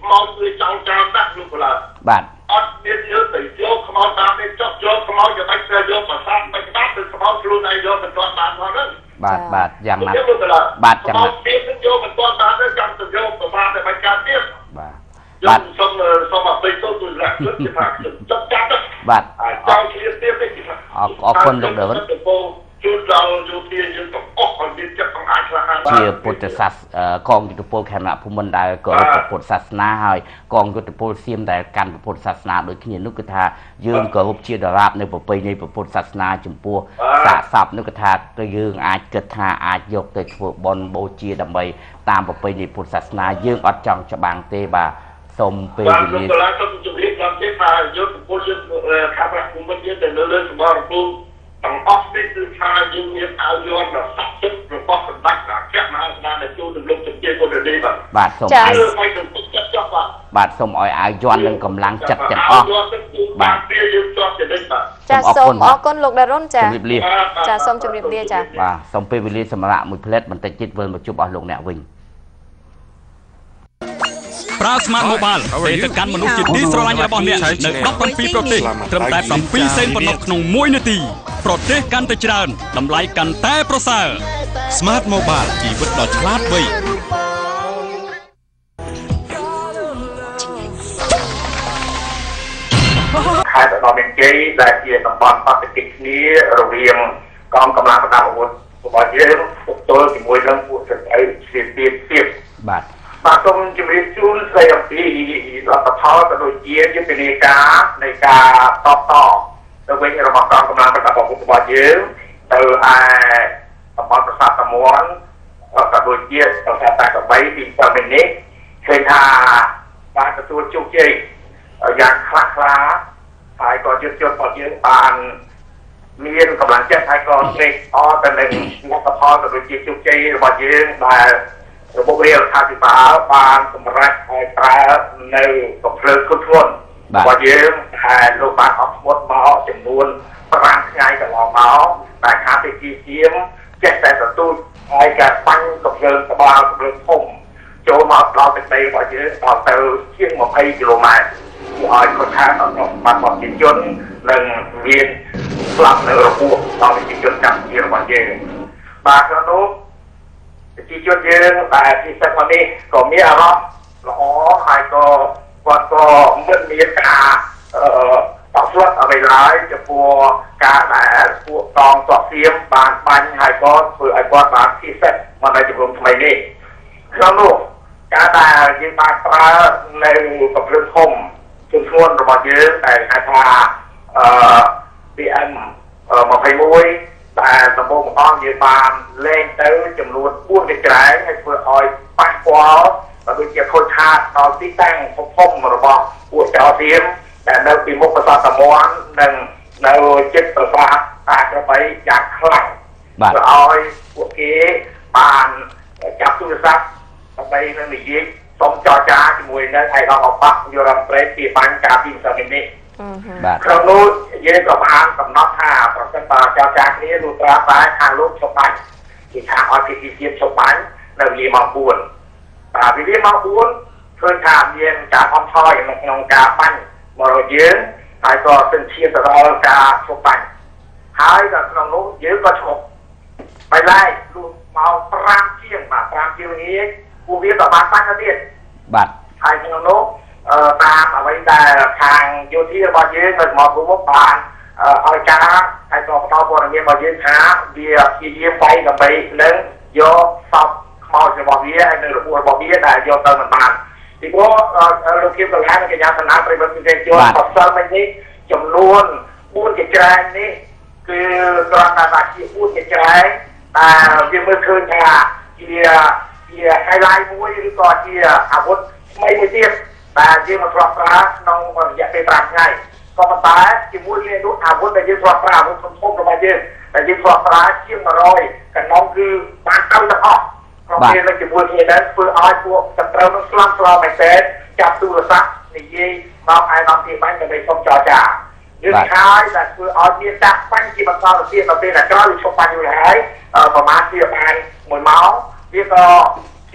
มองคือจังจามนักลูกหลานบัดอันนี้เยอะแต่โยกขมตามเป็นจบโยกขมจะไม่เจอโยกมาสร้างไปบ้านเป็นขมครูในโยกเป็นตัวตามเท่านั้นบาดอย่างนั้นบาดจังนั้นเตี้ยโยกเป็นตัวตามแล้วจังจะโยกประมาณในการเตี้ยบาดสมไปตัวตัวแรกสุดที่ผ่านจับจับบาดเจ้าเตี้ยเตี้ยไม่กี่ออกคนลงเดินจุดเราจุดที่จุดต้องออกคนที่จะต้องอ่านคลาเชียพุทธศาสกองยุทธโพลแคมป์ภูมิได้ก็พุทธศาสนาให้กองยุทธโพลเสียมแต่การพุทธศาสนาโดยขี้นุกธายืนก็ฮุบเชียดราบในประเพณีพุทธศาสนาจุ่มปัวสะสับนุกธาก็ยืนอาจเกิดธาอาจยกตัวถูกบอลโบเชียดำไปตามประเพณีพุทธศาสนายืนอัดจังจะบางเตบาสมเปรียบแล้วก็จุดที่เราเช็คมายุทธโพลข้าพเจ้าภูมิเยอะแต่เรื่องสมรภูมิต้องออฟฟิศคือชายยืนเงียบเอาโยนแบบสับซึกหรือป้องกันบัตรแค่มาหน้าในจูดึงลงจุดเกี่ยวกับเรื่องแบบบาดสมไอ้บาดสมอ้อยอาย้อนยังกำลังจัดจังอ้อบาดจะสมอ้อก้นลูกดาร้นจ้ะจะสมจุดเรียจ้ะว่าสมเปรียสมระมือเพลทมันแต่จิตเวิร์นมาจุบเอาลงแนววิ่งปราสมาร์ทโมบายเศรษฐการมนุษย์จิตดีสระยาบอลเนี่ยในดับปันปีโปรตีเติมแต่ปันปีเซนปนกขนมมวยนาทีโปรตีกันแต่เจริญดำไล่กันแต่ประเสริฐสมาร์ทโมบายชีวิตดอชลาดวีขายแต่ตอนเป็นเจ๊ได้เกี่ยวกับตอนปฏิกิริยาโรงเรียนกองกำลังประดับอาวุธผมบอกเยอะตัวที่มวยเรื่องผู้สนใจเสียเสียบาดมาตรงจุดจุดใส่ปีรัฐท้อตะลุยเยี่ยมเป็นในการต่อโดยเฉพาะกองกำลังประดับอาวุธผมบอกเยอะตัวไอ้ตำรวจประสาทตะมวนตะลุยเยี่ยมตั้งแต่แต่กับใบปีตอนนี้เคยทาการประตูจุกเจอย่างคลาคลาภายก่อนจุดพอเยอะปานมีนกำลังจะใช้ก่อนเล็กแต่หนึ่งรัฐท้อตะลุยเยี่ยมจุกเจพอเยอะมาระบบเรียลทางที่ป่าบางสมรักไอ้ปลาในกับเพลิงขึ้นทุนว่าเยิ้มแทนโลบานออกหมดมาจำนวนประมาณไงกับเราเมาแต่ขาไปจีเทียมแจ้งแต่ศัตรูไอ้แกปั้นกับเพลิงกระบาลกับเพลิงพุ่มโจมาเราเป็นไปว่าเยอะต่อเตาเชี่ยงมาให้กิโลเมตรที่อ้อยคนท้าต่อมาบอกจิตจนหนึ่งเวียนกลับในระบบต่อไปจิตจนจับเยอะว่าเยอะบาดกระนุที่จุดยืนแต่ที่สักวันนี้ก็มีอารมณ์หล่อหายก็เมื่อมีการต่อสู้อะไรร้ายจะพัวการแต่พวกตองต่อเสียมบานปันหายก็เพื่อไอ้ก้อนบานที่เซ็ตมาในจุดรวมทำไมนี่แล้วลูกการแต่ยิงบานปลาในกับเรื่องคมชุนชวนระบาดเยอะแต่ไอ้พาบีเอ็มมาไปมวยแต่สมบูรณ์ต้องยืนบานเล่นเต้จำนวนพูดในกระไรให้เพื่ออ้อยปักกวาดแล้วก็จะคนชาติตอนที่ตั้งพุ่มระบบปวดจอเสียมแต่ในปีมุกประสาทสมองหนึ่งในจิตประสาทตาจะไปจากคลั่งแล้วอ้อยพวกกี้บานจับตุลซับไปนั่นนี่สมจอจ้าจมวยนั่นไอ้เราเอาปักโยนเปรตปีปันกาบินสมินี่คราวนู้นยืนกับพานกับน็อตท่าประกันตาเจ้าจากนี้ดูตราสายทางลูกชบันที่ทางออทิติเซียมชบันในวิลีมาบุญวิลีมาบุญเพื่อนทางเย็นจากอ้อมท่อยนองกาปั้นมรยืนหายก็เป็นเชียร์ตลอดกาชบันหายกับคราวนู้นยืนก็ชกไปไล่ลูกเมาปรามเชียงมาปรามเชียงนี้กูเวียต่อมาตั้งกระเดียดบัดหายคราวนู้นตามเอาไว้แต่ทางโยที่บอลยืนเป็นหมอผู้ว่าบานเอาจ้าไอ้ตัวต่อบอลยืนบอลยืนหาเบียร์ที่ยืมไปกับไปเลี้ยงโยซับมอจะบอกเบี้ยไอ้หนึ่งหัวบอกเบี้ยแต่โยเติมมันบานที่พวกเราคิดกันแล้วในการสนามไปบนเวทีโยซับเติมมันนี้จำนวนพูดเกจนี่คือตอนการที่พูดเกจแต่ยังเมื่อคืนค่ะเกียร์ไฮไลท์มวยหรือก่อนเกียร์อาวุธไม่เทียบแต่ที่มาทรมานน้องอยากไปตามง่ายก็มาตายที่มุ้ยเรียนรู้อาวุธแต่ที่ทรมานมุ้ยคนพบลงมาเยอะแต่ที่ทรมานเชี่ยงมาลอยกันน้องคือปานเก้าตะออกโรงเรียนในที่มุ้ยเรียนนั้นเพื่อเอาพวกจับเติมน้องสลัมสลอมไปเซตจับตัวซักในยี่น้องไอ้น้องที่บ้านจะไปชมจอจ่ายืนท้ายแต่เพื่อเอาเนี่ยจับปั้นที่มันเข้าเสียมาเป็นแต่ก็อยู่ชมปันอยู่ไหนประมาณที่ประมาณหมื่นเมาส์ที่ก็เ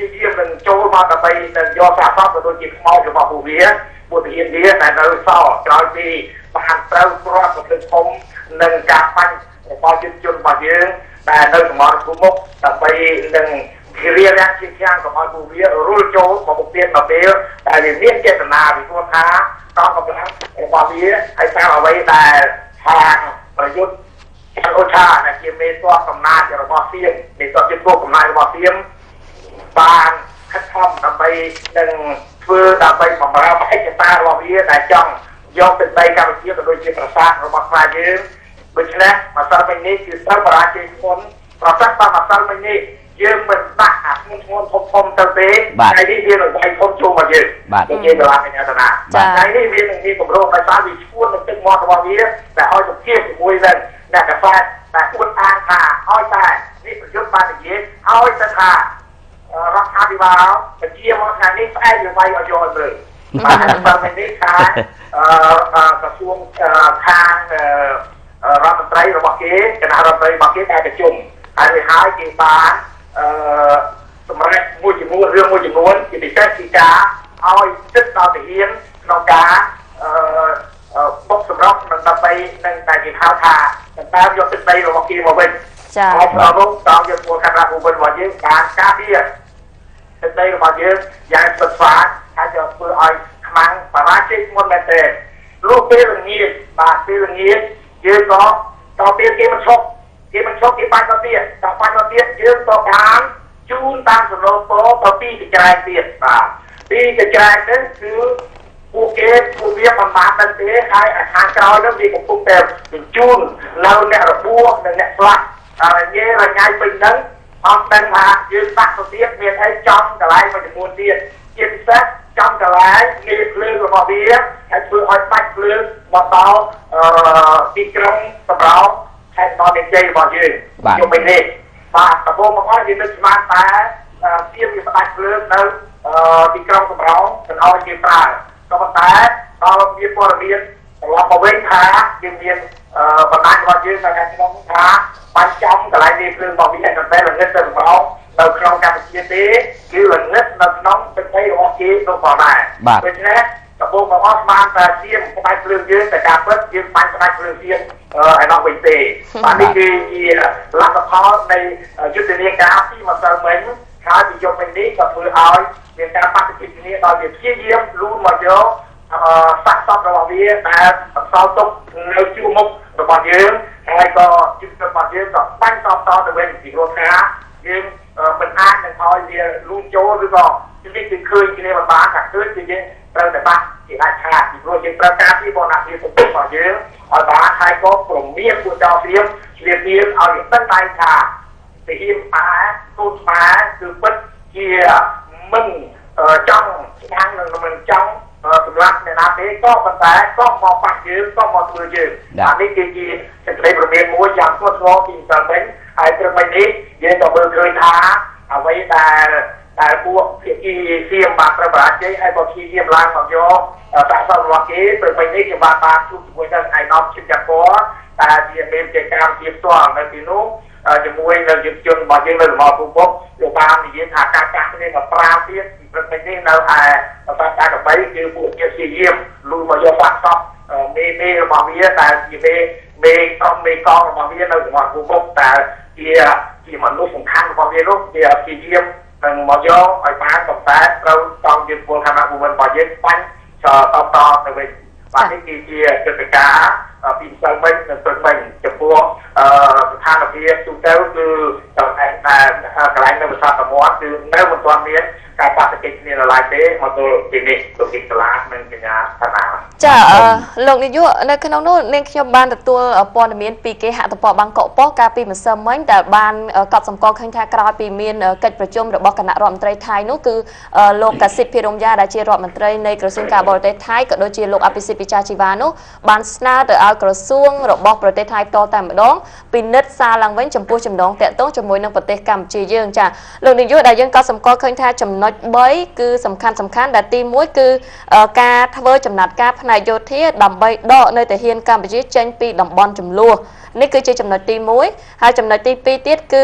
ជាយាមនឹងចូលមកដើម្បីយកសារសពទៅជាខ្មោចរបស់ពួកវាពួកទាហានវាតែនៅសល់ក្រោយពីបានត្រូវគ្រាប់ប្រព្រឹត្តធំនឹងការបាញ់របស់យុទ្ធជនរបស់យើងតែនៅសមរភូមិមុខដើម្បីនឹងគ្រារាំងជាខាងកុំឲ្យពួកវារុលចូលមកពុកទៀតមកពេលតែវាមានចេតនាពីព្រោះថាតោះកម្លាំងរបស់វាហើយតាមអ្វីដែលខាងប្រយុទ្ធខាងអូឆាដែលជាមេតួកំណាចរបស់សៀមមេតួជាពួកកំណាចរបស់សៀមបានខិតខំដើម្បីនឹងធ្វើដើម្បីបម្រើបេក្ខតារបស់វាដែលចង់យកទឹកដីកម្ពុជាទៅដូចជាប្រាសាទរបស់ខ្មែរយើងដូច្នេះម្សិលមិញនេះគឺត្រូវបរាជ័យធ្ងន់ប្រសិនបើម្សិលមិញនេះយើងមិនដាក់អាធ្ងន់ធំទៅទេថ្ងៃនេះវានឹងវាយធំចូលមកយើងដូចជាកន្លងកញ្ញាតាថ្ងៃនេះវានឹងមានកម្រោងដោយសារវាឈួននឹងទឹកមាត់របស់វាតែឲ្យទៅជាជាមួយនឹងអ្នកកសែតតែអួតអាងថាឲ្យតែនេះប្រយុទ្ធបាននិយាយឲ្យទៅថារដ្ឋាភិបាលប្រជាមកថ្ងៃនេះផ្អែកលើវាយឲ្យយកទៅបាទបើមិននេះខាងក្រសួងខាងរដ្ឋមន្ត្រីរបស់គេគណៈរដ្ឋមន្ត្រីរបស់គេតែប្រជុំហើយវាហើយគេបានសម្រាប់មួយចំនួនរឿងមួយចំនួនជាពិសេសពីការឲ្យទឹកដល់ទាហានក្នុងការបុកសម្រាប់នឹងដើម្បីនឹងតែគេហៅថាតាមយកទឹកដីរបស់គេមកវិញចា៎ហើយដល់នោះតាមយកពលរដ្ឋរបស់យើងបានការពារទឹកដីរបស់យើងយ៉ាងស្វិតស្វាញហើយយកធ្វើឲ្យខ្មាំងបរាជ័យមុនមែនទេលុះពេលល្ងាចបាទពេលល្ងាចយើងក៏តទៅគេមិនឈប់គេបាញ់មកទៀតតបាញ់មកទៀតយើងក៏បានជូនតាមសំណូមពរទៅពីកញ្ចែកទៀតបាទពីកញ្ចែកហ្នឹងគឺពួកវាមិនបានទៅទេហើយខាងក្រោយនោះវាកំពុងតែបញ្ជូននៅអ្នករបួសនិងអ្នកស្លាប់ហើយនិយាយរញ៉ៃពេញហ្នឹងអត់ដឹងថាយើងដាក់ទៅទៀតមានអីចំកន្លែងមួយចំនួនទៀតជាពិសេសចំកន្លែងនេះភ្លើងរបស់វាហើយធ្វើឲ្យបាច់ភ្លើងមកដល់ទីក្រុងសម្រោងខេត្តបរទេសរបស់យើងជុំវិញនេះបាទដំបូងមកហើយយើងនឹកស្មានតែជាវាផ្ដាច់ភ្លើងនៅទីក្រុងសម្រោងទៅឲ្យគេប្រើក៏ប៉ុន្តែដល់មានព័ត៌មានត្រឡប់មកវិញថាយើងមានបណ្ដាញរបស់យើងនៅក្នុងថាបាញ់ចំកន្លែងនេះភ្លើងរបស់វាតែល្ងឹតទៅសម្រោងនៅក្នុងកម្ពុជាទេគឺល្ងឹតនៅក្នុងទឹកដីរបស់គេនោះក៏ដែរដូច្នេះដំបូងមកស្មានតែជាផ្ដាច់ភ្លើងយើងតែការពិតយើងបាញ់ផ្ដាច់ភ្លើងទៀតឯនោះវិញទេបាទនេះគឺជាលទ្ធផលនៃយុទ្ធនាការពីម្សិលមិញហើយពីយកវិញនេះក៏ធ្វើឲ្យមានការបដិសេធគ្នាដោយវាព្យាយាមលូនមកយកសាក់សពរបស់វាតែបន្សល់ទុកនៅជួរមុខរបស់យើងហើយក៏ជីវិតរបស់យើងក៏បាញ់តទៅវិញពីព្រោះថាយើងមិនអាចនឹងឲ្យវាលូនចូលឬក៏ជិះគឺឃើញគ្នាមិនបានតែឃើញគឺយើងត្រូវតែបាត់ជាដាច់ខាតពីព្រោះយើងត្រូវការពីបងណាពីសុខរបស់យើងឲ្យបានហើយក៏ព្រមមានពួកចោលព្រាមជ្រាបមានឲ្យដឹងតែថាទាហានខ្មែរកូនខ្មែរគឺពិតជាមិនចង់ខាងនឹងមិនចង់សម្រាប់អ្នកណាទេក៏ប៉ុន្តែក៏មកបាក់យើងក៏មកធ្វើយើងអានេះគឺជាសេចក្តីប្រមានមួយយ៉ាងធ្ងន់ធ្ងរពីម្សិលមិញហើយត្រឹមមិញនេះយើងក៏មើលឃើញថាអ្វីដែលពួកភាគីសៀមបានប្រប្រាជ័យហើយក៏ព្យាយាមឡើងមកយកតាក់សររបស់គេព្រោះមិញនេះគេបានជួបជាមួយនឹងឯកឧត្តមជាតិកពតែជាមានកិច្ចការជាផ្ទាល់នៅទីនោះជាមួយនឹងយុទ្ធជនរបស់យើងនៅសមរភូមិមុខលោកបាននិយាយថាការចាក់គ្នាមកប្រាទៀតពីព្រឹកមិញនេះនៅឯបាសាកបីគឺពួកជាព្យាយាមលូមកយកបាក់សពមេរបស់វាតែជាមេក្រុមមេកងរបស់វានៅសមរភូមិមុខតែជាមនុស្សសំខាន់របស់វានោះវាព្យាយាមនឹងមកយកឲ្យបានប៉ុន្តែត្រូវต้องยึดពលគណៈភូមិរបស់យើងបាញ់តទៅវិញបាទនេះគឺជាកិច្ចការពីម្សិលមិញនិងព្រឹកមិញចំពោះស្ថានភាពទូទៅគឺកន្លែងនៅប្រាសាទតាមាត់គឺនៅមិនទាន់មានការបាត់កិច្ចគ្នានៅឡើយទេមកទល់ពេលនេះលោកទីសាលានិងកញ្ញាតាណាចាលោកនាយកនៅក្នុងនោះនាងខ្ញុំបានទទួលព័ត៌មានពីគេហទំព័របាងកកប៉ុស្តិ៍កាលពីម្សិលមិញដែលបានកត់សម្គាល់ឃើញថាក្រោយពីមានកិច្ចប្រជុំរបស់គណៈរដ្ឋមន្ត្រីថៃនោះគឺលោកកាស៊ីតភិរមយ៉ាដែលជារដ្ឋមន្ត្រីនៃក្រសួងការបរទេសថៃក៏ដូចជាលោកអភិសិទ្ធពិចារជីវ៉ានោះបានស្នើទៅឲ្យក្រសួងរបស់ប្រទេសថៃផ្ទាល់តែម្ដងពិនិត្យសារឡើងវិញចំពោះចំណងតាក់ទងជាមួយនឹងប្រទេសកម្ពុជាយើងចាលោកនាយកដែលយើងក៏សម្គាល់ឃើញថាចំណុច3គឺសំខាន់ដែលទី1គឺការធ្វើចំណាត់ការផ្នែកយោធាដើម្បីដកនៅទាហានកម្ពុជាចេញពីតំបន់ចំនួននេះគឺជាចំណុចទី1ហើយចំណុចទី2ទៀតគឺ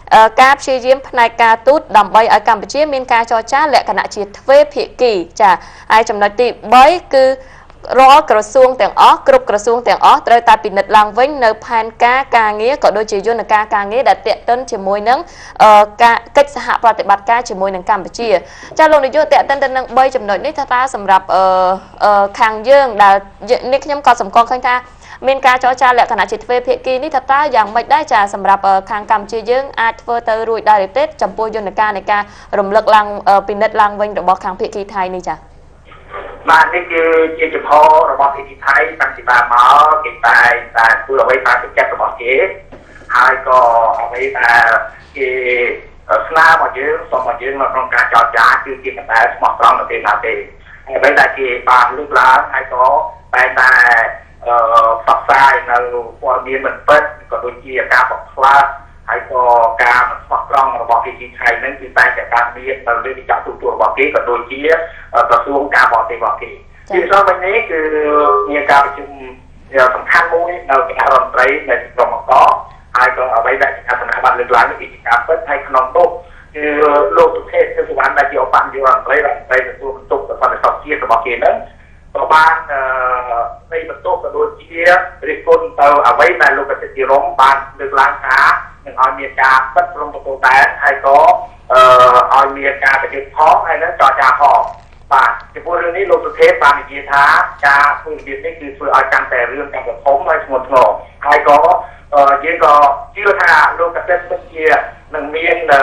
ការព្យាយាមផ្នែកការទូតដើម្បីឲ្យកម្ពុជាមានការចរចាលក្ខណៈជាទ្វេភាគីចាហើយចំណុចទី3គឺរាល់ក្រសួងទាំងអស់គ្រប់ក្រសួងទាំងអស់ត្រូវតែពិនិត្យឡើងវិញនៅផែនការការងារក៏ដូចជាយន្តការការងារដែលទាក់ទិនជាមួយនឹងការកិច្ចសហប្រតិបត្តិការជាមួយនឹងកម្ពុជាចាលោកនាយកទាក់ទិនទៅនឹង3ចំណុចនេះថាសម្រាប់ខាងយើងដែលនេះខ្ញុំក៏សម្គាល់ឃើញថាមានការចរចាលក្ខណៈជាទ្វេភាគីនេះថាយ៉ាងម៉េចដែរចាសម្រាប់ខាងកម្ពុជាយើងអាចធ្វើទៅរួចដែរទេចំពោះយន្តការនៃការរំលឹកឡើងពិនិត្យឡើងវិញរបស់ខាងភាគីថៃនេះចាបាទនេះគឺជាចំហរបស់ភាគីថៃតាំងពីដើមមកគេតែធ្វើអ្វីតាមចិត្តរបស់គេហើយក៏អ្វីដែលគេស្នើមកយើងសូមមកយើងនៅក្នុងការចរចាគឺជាកណ្ដាលស្មោះត្រង់នៅពេលណាទេហើយអ្វីដែលគេបានលើកឡើងហើយក៏តែផ្សព្វផ្សាយនៅព័ត៌មានមិនពិតក៏ដូចជាការបំផ្លាញហើយក៏ការមិនស្មោះត្រង់របស់ភាគីថៃនឹងគឺតែការមានទៅលើវិចារទូទួលរបស់គេក៏ដូចជាក្រសួងការបរទេសរបស់គេពីព្រោះវិញនេះគឺមានការប្រជុំសំខាន់មួយនៅគណៈរដ្ឋមន្ត្រីនៃក្រមអង្គហើយក៏អ្វីដែលគណៈបណ្ឌបានលើកឡើងនេះជាការពិតហើយក្នុងនោះគឺលោកសុខេតគឺសវណ្ណដែលជាឧបនាយករដ្ឋមន្ត្រីទទួលបន្ទុកសន្តិសុខជាតិរបស់គេនឹងក៏បាននៃបន្ទុកក៏ដូចជារិះគន់ទៅអ្វីដែលលោកកសិទ្ធិរមបានលើកឡើងថានឹងឲ្យមានការពិតព្រមទទួលតែហើយក៏ឲ្យមានការប្រយុទ្ធផងហើយនឹងចរចាផងបាទចំពោះរឿងនេះលោកសុខេតបាននិយាយថាការធ្វើរបៀបនេះគឺធ្វើឲ្យកាន់តែរឿងកាន់តែធំហើយធ្ងន់ធ្ងរហើយក៏យើងក៏ជឿថាលោកកសិទ្ធិពិតជានឹងមាននៅ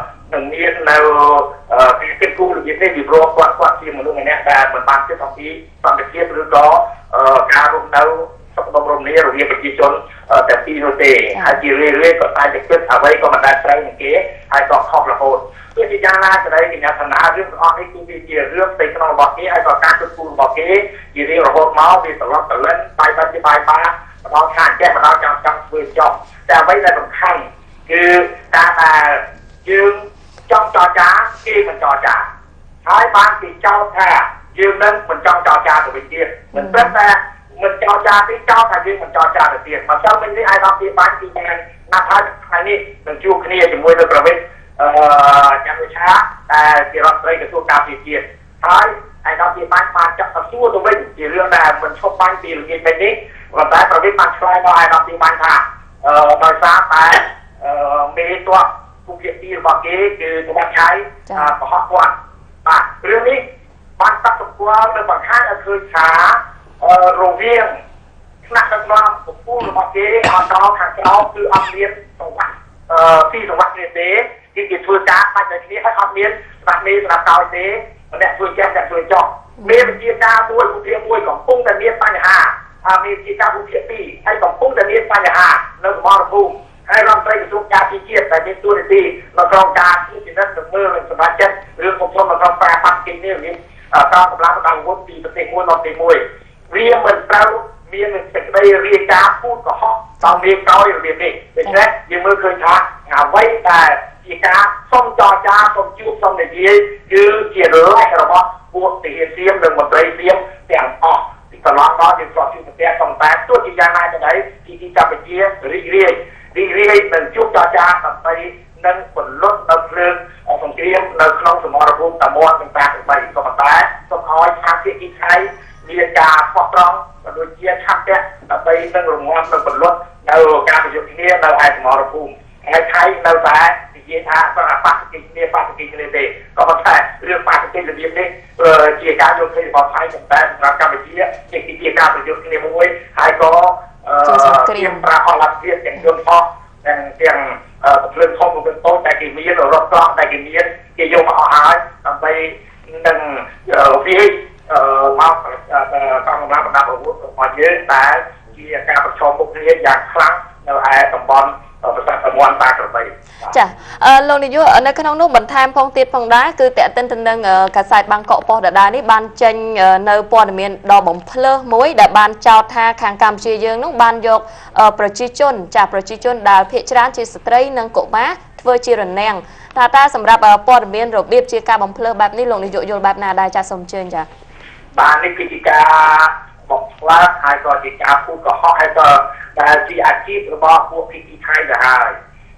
ពីគិតគូររបៀបនេះពីព្រោះគាត់ជាមនុស្សម្នាក់ដែលមិនបានគិតអំពីសន្តិភាពឬក៏ការរស់នៅសុខដុមរមនារវាងប្រជាជនតែពីរនោះទេហើយជារឿយៗក៏តែគិតអ្វីក៏មិនដែលត្រូវនឹងគេហើយក៏ខុសរហូតទោះជាយ៉ាងណាក្តីកញ្ញាឋានៈរឿងទាំងអស់នេះគឺជារឿងផ្ទៃក្នុងរបស់គេហើយក៏ការគិតគូររបស់គេជារៀងរហូតមកវាត្រឡប់ទៅលិនបាយបាច់ជាបាយបាម្ដងខាងចេះម្ដងចង់ធ្វើចប់តែអ្វីដែលសំខាន់គឺការដែលយើងចង់ចរចាគេមិនចរចាហើយបានគេចោទថាយើងនឹងមិនចង់ចរចាទៅវិញទៀតមិនព្រឹកតែមិនចរចាទេចោទថាយើងមិនចរចាទៅទៀតម្សិលមិញនេះឯកឧត្តមបានគឺបានណាត់ហើយថ្ងៃនេះនឹងជួបគ្នាជាមួយនៅប្រវត្តិចាំវិឆាតែជារដ្ឋមន្ត្រីក្រសួងការពារជាតិហើយឯកឧត្តមបានចាក់សួរទៅវិញជារឿងដែលមិនឈប់បាញ់ពីល្ងាចពេញនេះប៉ុន្តែប្រវត្តិបានឆ្លើយមកឯកឧត្តមបានថាដោយសារតែមេតបผู้ភាគីរបស់គេគឺសម្បត្តិឆៃប្រហោះគាត់បាទរឿងនេះបានតាក់ទងនៅបង្ហាញឲ្យឃើញថារវាងថ្នាក់ដឹកនាំពពុះរបស់គេអត់ដល់ខាងក្រៅគឺអត់មានសង្វាក់ពីសង្វាក់នេះទេគឺគេធ្វើការបាច់តែគ្នាហើយអត់មានស្ដាប់មេស្ដាប់ក្រោយទេម្នាក់ធ្វើចេះតែធ្វើចោះមេវិជាការមួយពុភាមួយកំពុងតែមានបញ្ហាមេវិជាការពុភាពីរហើយកំពុងតែមានបញ្ហានៅសមរភូមិហើយរដ្ឋមន្ត្រីក្រសួងការពារជាតិដែលមានតួនាទីនៅក្នុងការពិនិត្យមើលនិងសម្រាប់ចិត្តរឿងកំពុងនៅក្នុងការបាត់គេនេះមានការកម្លាំងដល់អាវុធពីប្រទេសមួយមកទីមួយវាមិនត្រូវមានសេចក្តីរាយការណ៍ពូតកុហកតាមមេកោយរបៀបនេះដូច្នេះយើងមើលឃើញថាអ្វីដែលជាការសុំចរចាសុំជួបសុំនិយាយគឺជាលេខរបស់ពួកទាហានសៀមនិងមន្ត្រីសៀមទាំងអស់ពីកន្លងមកយើងក៏ជួបប្រទេសសំតែទោះជាយ៉ាងណាក៏ដោយទីកម្ពុជារីករាយនឹងជួបចរចាដើម្បីនឹងពលលត់នៅភ្លើងសង្គ្រាមនៅក្នុងសមរភូមិតាមាត់ទាំង8ក៏ប៉ុន្តែសូមឲ្យខាងភាគីថៃមានការស្មោះត្រង់ក៏ដូចជាឆន្ទៈដើម្បីនឹងរងាប់នៅពលលត់នៅការប្រយុទ្ធគ្នានៅឯសមរភូមិហើយថៃនៅតែនិយាយថាបកកិច្ចគ្នាទេក៏ប៉ុន្តែរឿងបកកិច្ចរបៀបនេះជាការយកឃើញរបស់ថៃប៉ុន្តែសម្រាប់កម្ពុជាជាការប្រយុទ្ធគ្នាមួយហើយក៏ជាប្រាអលភាពទាំងយន្តហោះទាំងភ្លើងធំភ្លើងតូចតែគេមានរថកង់តែគេមានគេយកមកអស់ហើយដើម្បីនឹងវាមកកងកម្លាំងបណ្ដាអាវុធរបស់យើងតែជាការប្រឈមមុខគ្នាយ៉ាងខ្លាំងនៅឯតំបន់ប្រសាទតំបន់តាក្របីចាលោកនាយកនៅក្នុងនោះបន្ថែមផងទៀតផងដែរគឺតេតិនទៅនឹងកាសែតបាងកកប៉ុស្តិ៍ដដែលនេះបានចេញនៅព័ត៌មានដ៏បំភ្លើសមួយដែលបានចោទថាខាងកម្ពុជាយើងនោះបានយកប្រជាជនដែលភាគច្រើនជាស្ត្រីនិងកុមារធ្វើជារនាំងថាសម្រាប់ព័ត៌មានរបៀបជាការបំភ្លើសបែបនេះលោកនាយកយល់បែបណាដែរចាសូមអញ្ជើញចាបាទនេះគឺជាការបំផ្លាញហើយក៏ជាការពូតកុហកហើយក៏ដែលជាអាជីពរបស់ពួកភាគីថៃទៅហើយ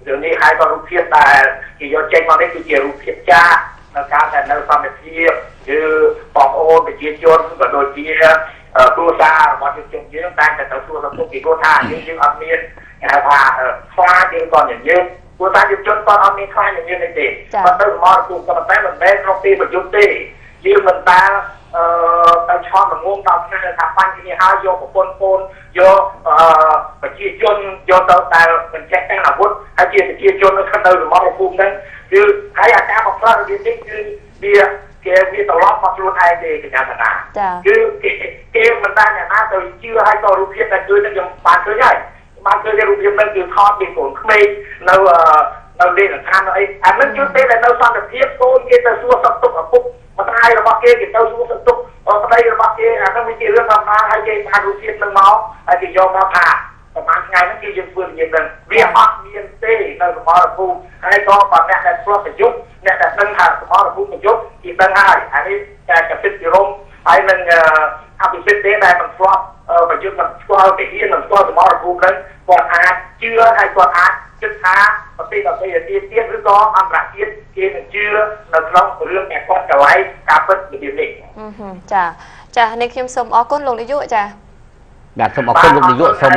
เดี๋ยวนี้ใครก็รูปเพียบแต่ที่ยอดเจงมาได้คือเกี่ยวรูปเพียบจ้าในการแต่ในสมัยเทียบคือปองโอนไปเชียร์จนก็โดยเชียร์ตัวซามาจนจงยืนแต่แต่ตัวสมทุกข์กี่ตัวท่ายืนอันเมียนว่าฟ้ายืนก่อนอย่างยืนตัวซายืนจนตอนอันเมียนฟ้าอย่างยืนในเด็กมันต้องมอถูกกับมันแต่มันแม่ตรงตีมันยุติยืนมันตาแต่ชอบมันงงตามนั่นทำปั้นที่นี่หาโยกับปนโยไปเชียร์จนโยตัวแต่มันแค่แค่หน้าพุทธให้เชียร์จนมันขั้นเดินมอภูมินั้นคือใครอาจารย์บอกว่าเรื่องนี้คือเบียร์เกมมีตลอดมาลุ้นไอเดียกันอย่างนั้นคือเกมมันได้เนี่ยนะโดยเชื่อให้ตัวรูปเพียบแต่คือจะยังปานเคยใหญ่มาเคยจะรูปเพียบนั่นคือทอดเป็นผลไม่เราเรียนกับท่านไอ้อันนั้นจุดเต้แต่เราสร้างแต่เพียบโตเกมแต่สู้สับตุกอ่ะปุ๊บมาได้เราบอกเกมเราสู้สับตุกมาได้เราบอกเกมนั่นมีเรื่องทำมาให้เกมพารูปเพียบหนึ่งเมาส์ไอ้ที่ยอมมาผ่าประมาณไงนั่นคือยังฟื้นยังเดินเรียกมักเมียนเต้ในสมรภูมิให้ก็ตอนนี้ในพวกประยุกต์เนี่ยแต่ตั้งหาสมรภูมิประยุกต์อีกตั้งห้าอันนี้จะเป็นสิรมไอ้มันอาภิสิทธิ์ได้มันฟลอปประยุกต์มันก็เอาไปเรียนมันก็สมรภูมินั้นก่อนอาเชื่อให้ก่อนอาจุดท้าปฏิบัติเตี้ยหรือก็อันตรายเตี้ยเชื่อในเรื่องแอบก้อนจะไว้การเปิดเดียวนี้จ้าในคิมสมอก้นลงในยุจ้าอยากสมอก้นลงในยุสม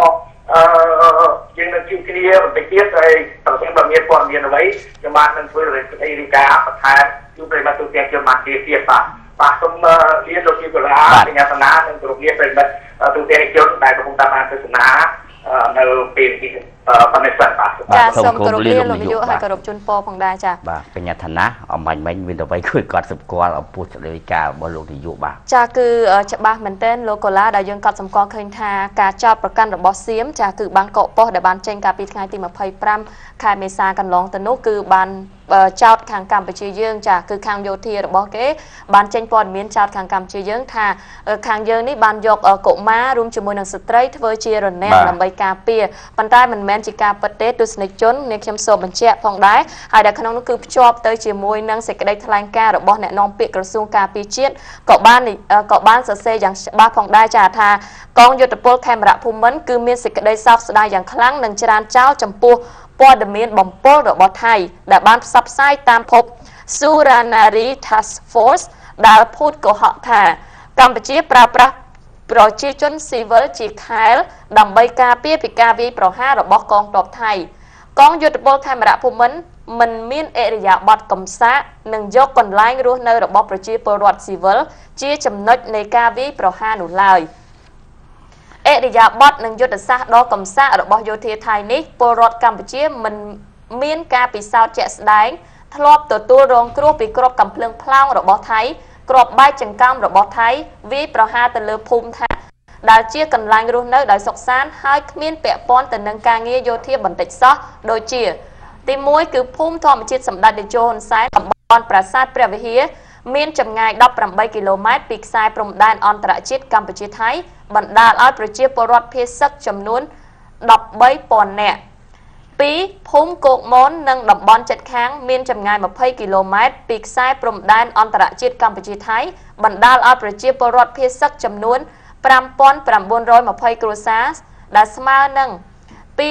ยังนั่งคิวเคลียร์ไปเทียบเลยต่อจากแบบนี้ก่อนเรียนเอาไว้จะมานั่งคุยเลยไอริกาประธานยูไปมาตัวเตียงจะมาเทียบป่ะสมเรียนโดยที่กุลาเป็นงานศาสนาหนึ่งตัวเรียนเป็นแบบตัวเตียงจนได้กระพุ้งตามานศาสนาในปีที่ปฏิสัมพันธ์จ้าสมกรุบเรียนลงยุให้กรุบจุนปอของได้จ้าเป็นญาตินะเอามันวินตัวไปคุยก่อนสมกรเอาพูดเลยกาบอลลงในยุบ้าจ้าคือจะบ้าเหมือนเต้นโลโกล่าได้ยังกัดสมกรเคยทาการจับประกันระบบเสียมจ้าคือบางเกาะปอได้บานเจงการปีไงตีมาเพย์พรำคายเมษากันลองตนุคือบานเจ้าทางกรรมไปชี้ยื่งจ้าคือคางโยธีระบบเก๋บานเจงปอนเมียนเจ้าทางกรรมชี้ยื่งท่าคางยื่งนี่บานยกโกม้ารวมจมูกหนังสตรีทเวอร์เชียร์แนนลำใบกาเปียปันใต้มันแมนจิกาประเทศดูสเนจนเนี่ยเข้มโซบัญชีพองได้หายแต่ขนมนั่นคือชอบเตยจมูกนังเสกได้ทลายการระบบเนี่ยน้องเปียกระทรวงการปีเชียเกาะบ้านนี่เกาะบ้านเซอย่างบ้าพองได้จ้าท่ากองยุทธปลแคมระภูมิมันคือมีสิกได้ซับสดายอย่างครั้งหนึ่งจานเจ้าจำปูปอดเมียนบอมโป้ระบบไทยแต่บ้านซับไซตามพบสุรานารีทัสฟอร์สได้พูดกับเขาท่ากัมพูชีปราบโปรเจจนซีเวอร์จีคายดำใบกาเปียปิกาวีโปร5ระบบกองตบไทยกองยุทธบอลแคมระภูมิมันมีเอริยาบัดกำซะหนึ่งยกคนไล่รู้ในระบบโปรเจโปรดซีเวอร์จีจำนวนในกาวีโปร5หนุนลายเอริยาบัดหนึ่งยุทธศาสตร์ดอกำซะระบบโยธาไทยนี้โปรดกัมพูชีมันมีกาปิซาวเจสได้ทลบตัวรองครัวปีกรบกำเพลิงพลางระบบไทยกรอบใบจังกำระบบไทยวีโปร5แต่เลือภูมิท่าได้เชี่ยกันไล่รู้ในได้สกสานให้มีนเปะป้อนแต่นังการเงียโยธาบันติซอโดยเชี่ยตีมวยคือภูมิทอมจิตสำดัดเดโจนไซด์กับบอลปราสาทเปรียบเฮียมีนจำไง18กิโลเมตรปีกซ้ายปรมด้านอันตรจิตกัมพูชีไทยบรรดาอัลประเจียปรดเพศักจำนวน13ปอนแน่ปีภูมิโกกมอนนังดับบอล7ครั้งมีนจำไง20กิโลเมตรปีกซ้ายปรมด้านอันตรจิตกัมพูชีไทยบรรดาอัลประเจียปรดเพศักจำนวน5ปอน920กรัซาสได้สมาหนึ่งปี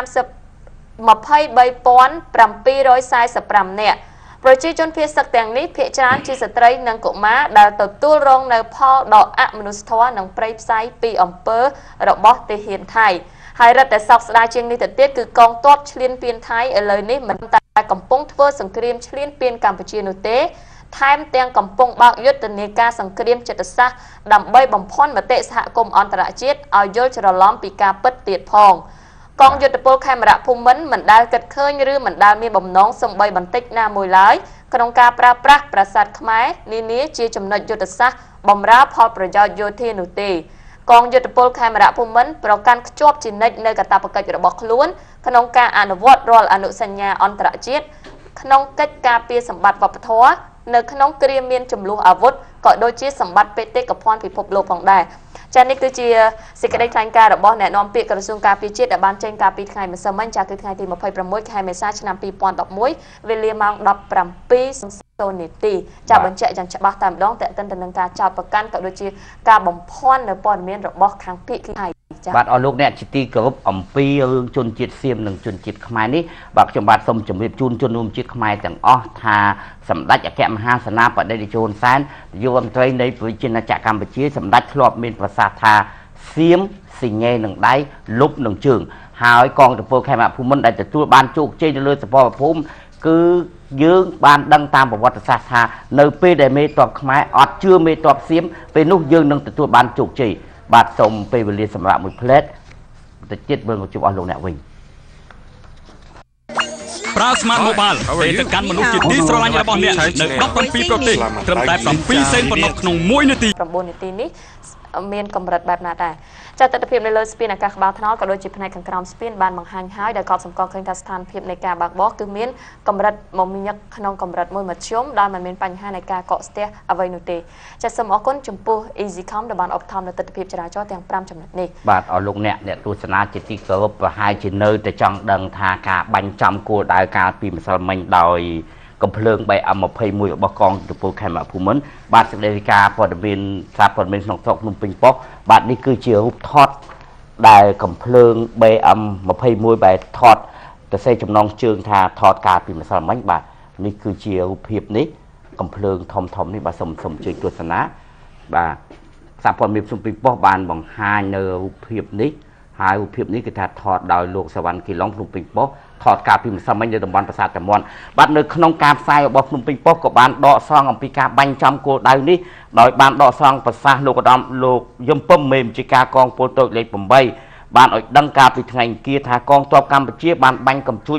130 23ปอน745เนี่ยโปรเจกต์จนเพียสักแต่งนี้เพียจานจีสตรีนังกุมาได้ตัวตู้รองในพ่อดอกอะมนุษย์ทว่านังเปรย์ไซปีอมเปอร์ระบบเตเฮียนไทยให้รัฐแต่สอกสลายเชียงนี้แต่เตี้ยคือกองทัพเฉลียนเปลี่ยนไทยเลยนี่มันแต่กำปงทว่าสังเกตเฉลียนเปลี่ยนกัมพูชีนุเตไทม์เตียงกำปงบางยุทธเนกาสังเกตจิตศาสตร์ดำใบบอมพอนมาเตะสหกรมอันตรจิตเอาโยชรล้อมปีกาเปิดเตียดพองกองยุทธปลแคมระภูมิมันเหมือนได้เกิดเคยหรือเหมือนได้มีบ่มน้องส่งใบบันทึกหน้ามวยร้ายขนมกาปราประสาทขมายนี้จีจำนวนยุทธศาสตร์บ่มราพอประโยชน์โยธีนุตีกองยุทธปลแคมระภูมิมันประกันจวบจินในกตาประกาศระบบล้วนขนมกาอนุวัตรอลอนุสัญญาอันตรจิตขนมกิจกาเปียสมบัติวัปทัวในขนมเกรียมเมียนจำลูอาวุธก็โดยจีสมบัติเปเตกับพรพิภพโลกของได้จานี่คือจีสิกได้ทางการระบบแนะนำเปียกระทรวงการพิจิตรบ้านเจงการปีไทยมันสมัยจากคือไทยที่มาพายประมวยไทยเมษายนปีปอนดอกมวยเวลียมังดับปรำปีโซนิตีจากบัญชีอย่างฉบับตามร้องแต่ตันตันการจับประกันกับโดยจีการบ่มพรในปอนเมียนระบบครั้งปีไทยបាទអស់លោកអ្នកជាទីគោរពអំពីរឿងជនជាតិសៀមនិងជនជាតិខ្មែរនេះបាទខ្ញុំបាទសូមជម្រាបជូនជនរួមជាតិខ្មែរទាំងអស់ថាសម្ដេចអគ្គមហាសេនាបតីជូនសែននាយករដ្ឋមន្ត្រីនៃប្រជាណាចក្រកម្ពុជាសម្ដេចធ្លាប់មានប្រសាសន៍ថាសៀមស៊ីញេនឹងដៃលុបនឹងជើងហើយកងទ័ពខេមរភូមិន្ទដែលទទួលបានជោគជ័យនៅលើសពភូមិគឺយើងបានដឹងតាមប្រវត្តិសាស្ត្រថានៅពេលដែលមេតបខ្មែរអត់ជឿមេតបសៀមពេលនោះយើងនឹងទទួលបានជោគជ័យបាទសូមពេលវេលាសម្រាប់មួយផ្លែតតិចទៀតមើលមកជួបអស់លោកអ្នកវិញប្រើ Smart Mobile ពេលទៅកាន់មនុស្សជាទីស្រឡាញ់របស់អ្នកនៅ17ប្រទេសត្រឹមតែ7សេនប៉ុណ្ណោះក្នុង1នាទី 9នាទីនេះមានកម្រិតបែបណាដែរចាទស្សនភាពនៅលើស្ពានអាកាសក្បាលថ្នល់ក៏ដូចជាផ្នែកខាងក្រោមស្ពានបានបង្ហាញហើយដែលកត់សម្គាល់ឃើញថាស្ថានភាពនៃការបើកបរគឺមានកម្រិតមមាញឹកក្នុងកម្រិតមួយមធ្យមដែលមិនមានបញ្ហានៃការកកស្ទះអ្វីនោះទេចាសូមអរគុណចំពោះ EasyCom ដែលបានឧបត្ថម្ភនៅទស្សនភាពចរាចរណ៍ទាំង5ចំណុចនេះបាទអរលោកអ្នកទស្សនាជាទីគោរពប្រហែលជានៅតែចង់ដឹងថាការបាញ់ចំគោលដៅកាលពីម្សិលមិញដោយកំភ្លើង BM21 របស់កងទ័ពខេមរភូមិន្ទបាទសេចក្តីរាយការណ៍ព័ត៌មានសារព័ត៌មានក្នុងស្រុកភ្នំពេញប៉ុស្តិ៍បាទនេះគឺជារូបថតដែលកំភ្លើង BM21 បែបថតទៅសេចំណងជើងថាថតកាលពីម្សិលមិញបាទនេះគឺជារូបភាពនេះកំភ្លើងធំនេះបាទសូមជួយទស្សនាបាទសារព័ត៌មានភ្នំពេញប៉ុស្តិ៍បានបង្ហាញនៅរូបភាពនេះហើយរូបភាពនេះគឺថាថតដោយលោកសវណ្ណគីឡុងភ្នំពេញប៉ុស្តិ៍ថតកាលពីម្សិលមិញនៅតំបន់ប្រាសាទតាមាន់បាទនៅក្នុងការផ្សាយរបស់ភ្នំពេញប៉ុស្តិ៍ក៏បានដកស្រង់អំពីការបាញ់ចំគោលដៅនេះដោយបានដកស្រង់ប្រសាសន៍លោកឧត្តមលោកយឹមពឹមមេបញ្ជាការកងពលតូចលេខ8បានឲ្យដឹងកាលពីថ្ងៃអង្គារថាកងទ័ពកម្ពុជាបានបាញ់កំជួច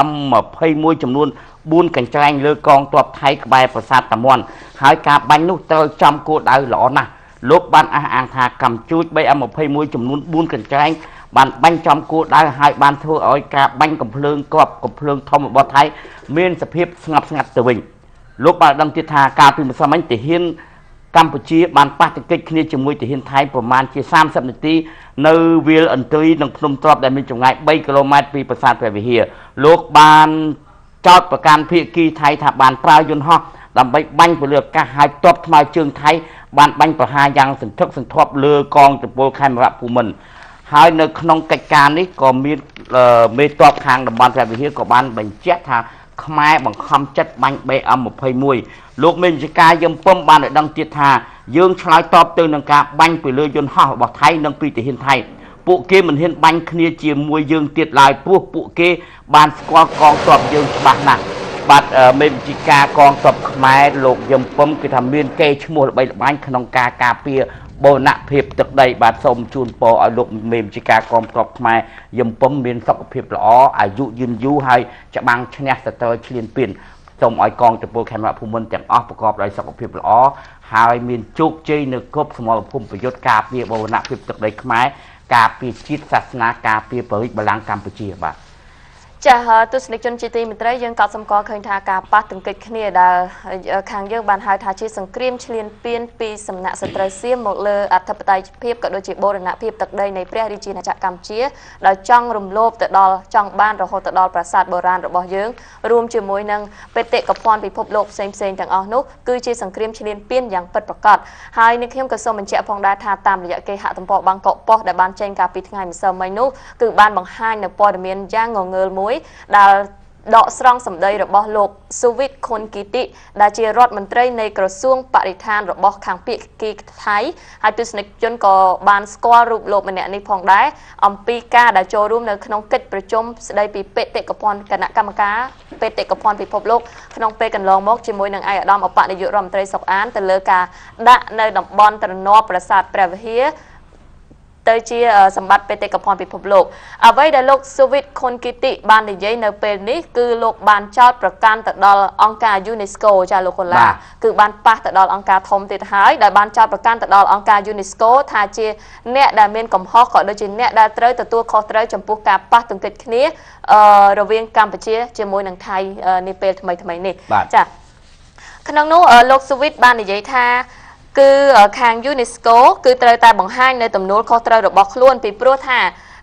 BM21 ចំនួន4កញ្ច្រែងលើកងទ័ពថៃក្បែរប្រាសាទតាមាន់ហើយការបាញ់នោះត្រូវចំគោលដៅល្អណាស់លោកបានអះអាងថាកំជួច BM21 ចំនួន4កញ្ច្រែងបានបាញ់ចំគោលដៅហើយបានធ្វើឲ្យការបាញ់កំភ្លើងគប់កំភ្លើងធំរបស់ថៃមានសភាពស្ងប់ស្ងាត់ទៅវិញលោកបានដឹងទៀតថាកាលពីម្សិលមិញទាហានកម្ពុជាបានប៉ះទង្គិចគ្នាជាមួយទាហានថៃប្រមាណជា30នាទីនៅវាលអន្ទុយនិងភ្នំទ្រាប់ដែលមានចម្ងាយ3គីឡូម៉ែត្រពីប្រាសាទព្រះវិហារលោកបានចោទប្រកាន់ភាគីថៃថាបានប្រើយន្តហោះដើម្បីបាញ់ពលិអាកាសហើយទ័ពថ្មើរជើងថៃបានបាញ់ប្រហារយ៉ាងសន្ធឹកសន្ធាប់លើកងទ័ពខេមរភូមិន្ទហើយនៅក្នុងកិច្ចការនេះក៏មានមេតបខាងតំបន់ព្រះវិហារក៏បានបញ្ជាក់ថាខ្មែរបង្ខំចិត្តបាញ់ BM21 លោកមេបញ្ជាការយឹមពឹមបានឲ្យដឹងទៀតថាយើងឆ្លើយតបទៅនឹងការបាញ់ពីលើយន្តហោះរបស់ថៃនិងពីទាហានថៃពួកគេមិនហ៊ានបាញ់គ្នាជាមួយយើងទៀតឡើយព្រោះពួកគេបានស្គាល់កងទ័ពយើងច្បាស់ណាស់បាទមេបញ្ជាការកងទ័ពខ្មែរលោកយឹមពឹមគឺថាមានកេរ្តិ៍ឈ្មោះល្បីល្បាញក្នុងការការពារបូរណភាពទឹកដីបាទសូមជូនពរឲ្យលោកមេបញ្ជាការកងទ័ពខ្មែរយឹមពឹមមានសុខភាពល្អអាយុយឺនយូរហើយច្បាំងឈ្នះសត្រូវឈ្លានពានសូមឲ្យកងទ័ពខេមរភូមិន្ទទាំងអស់ប្រកបដោយសុខភាពល្អហើយមានជោគជ័យនៅគ្រប់សមរភូមិប្រយុទ្ធការពារបូរណភាពទឹកដីខ្មែរការពារជាតិសាសនាការពារប្រវិតបល្ល័ង្កកម្ពុជាបាទចាទស្សនិកជនជាទីមេត្រីយើងក៏សម្គាល់ឃើញថាការប៉ះទង្គិចគ្នាដែលខាងយើងបានហៅថាជាសង្គ្រាមឈ្លានពានពីសំណាក់សត្រូវសៀមមកលើអធិបតេយ្យភាពក៏ដូចជាបូរណភាពទឹកដីនៃព្រះរាជាណាចក្រកម្ពុជាដោយចង់រំលោភទៅដល់ចង់បានរហូតទៅដល់ប្រាសាទបុរាណរបស់យើងរួមជាមួយនឹងបេតិកភណ្ឌពិភពលោកផ្សេងទាំងអស់នោះគឺជាសង្គ្រាមឈ្លានពានយ៉ាងពិតប្រាកដហើយនេះខ្ញុំក៏សូមបញ្ជាក់ផងដែរថាតាមរយៈគេហទំព័របាងកកប៉ុស្តិ៍ដែលបានចេញកាលពីថ្ងៃម្សិលមិញនោះគឺបានបង្ហាញនៅព័ត៌មានយ៉ាងងងើលមួយដែលដកស្រង់សម្ដីរបស់លោកស៊ូវីតខុនគីទីដែលជារដ្ឋមន្ត្រីនៃក្រសួងបរិស្ថានរបស់ខាងភាគីថៃហើយទស្សនិកជនក៏បានស្គាល់រូបលោកម្នាក់នេះផងដែរអំពីការដែលចូលរួមនៅក្នុងកិច្ចប្រជុំស្ដីពីបេតិកភណ្ឌគណៈកម្មការបេតិកភណ្ឌពិភពលោកក្នុងពេលកន្លងមកជាមួយនឹងឯកឧត្តមឧបនាយករដ្ឋមន្ត្រីសុកអានទៅលើការដាក់នៅតំបន់ត្រណប់ប្រាសាទព្រះវិហារទៅជាសម្បត្តិបេតិកភណ្ឌពិភពលោកអ្វីដែលលោកស៊ូវីតខុនគីទីបាននិយាយនៅពេលនេះគឺលោកបានចោទប្រកាន់ទៅដល់អង្គការ UNESCO ចាលោកកូឡាគឺបានប៉ះទៅដល់អង្គការធំទៀតហើយដែលបានចោទប្រកាន់ទៅដល់អង្គការ UNESCO ថាជាអ្នកដែលមានកំហុសក៏ដូចជាអ្នកដែលត្រូវទទួលខុសត្រូវចំពោះការប៉ះទង្គិចគ្នារវាងកម្ពុជាជាមួយនឹងថៃនាពេលថ្មីនេះចាក្នុងនោះលោកស៊ូវីតបាននិយាយថាគឺខាង UNESCO គឺត្រូវតែបង្ហាញនៅទំនួលខុសត្រូវរបស់ខ្លួនពីព្រោះថា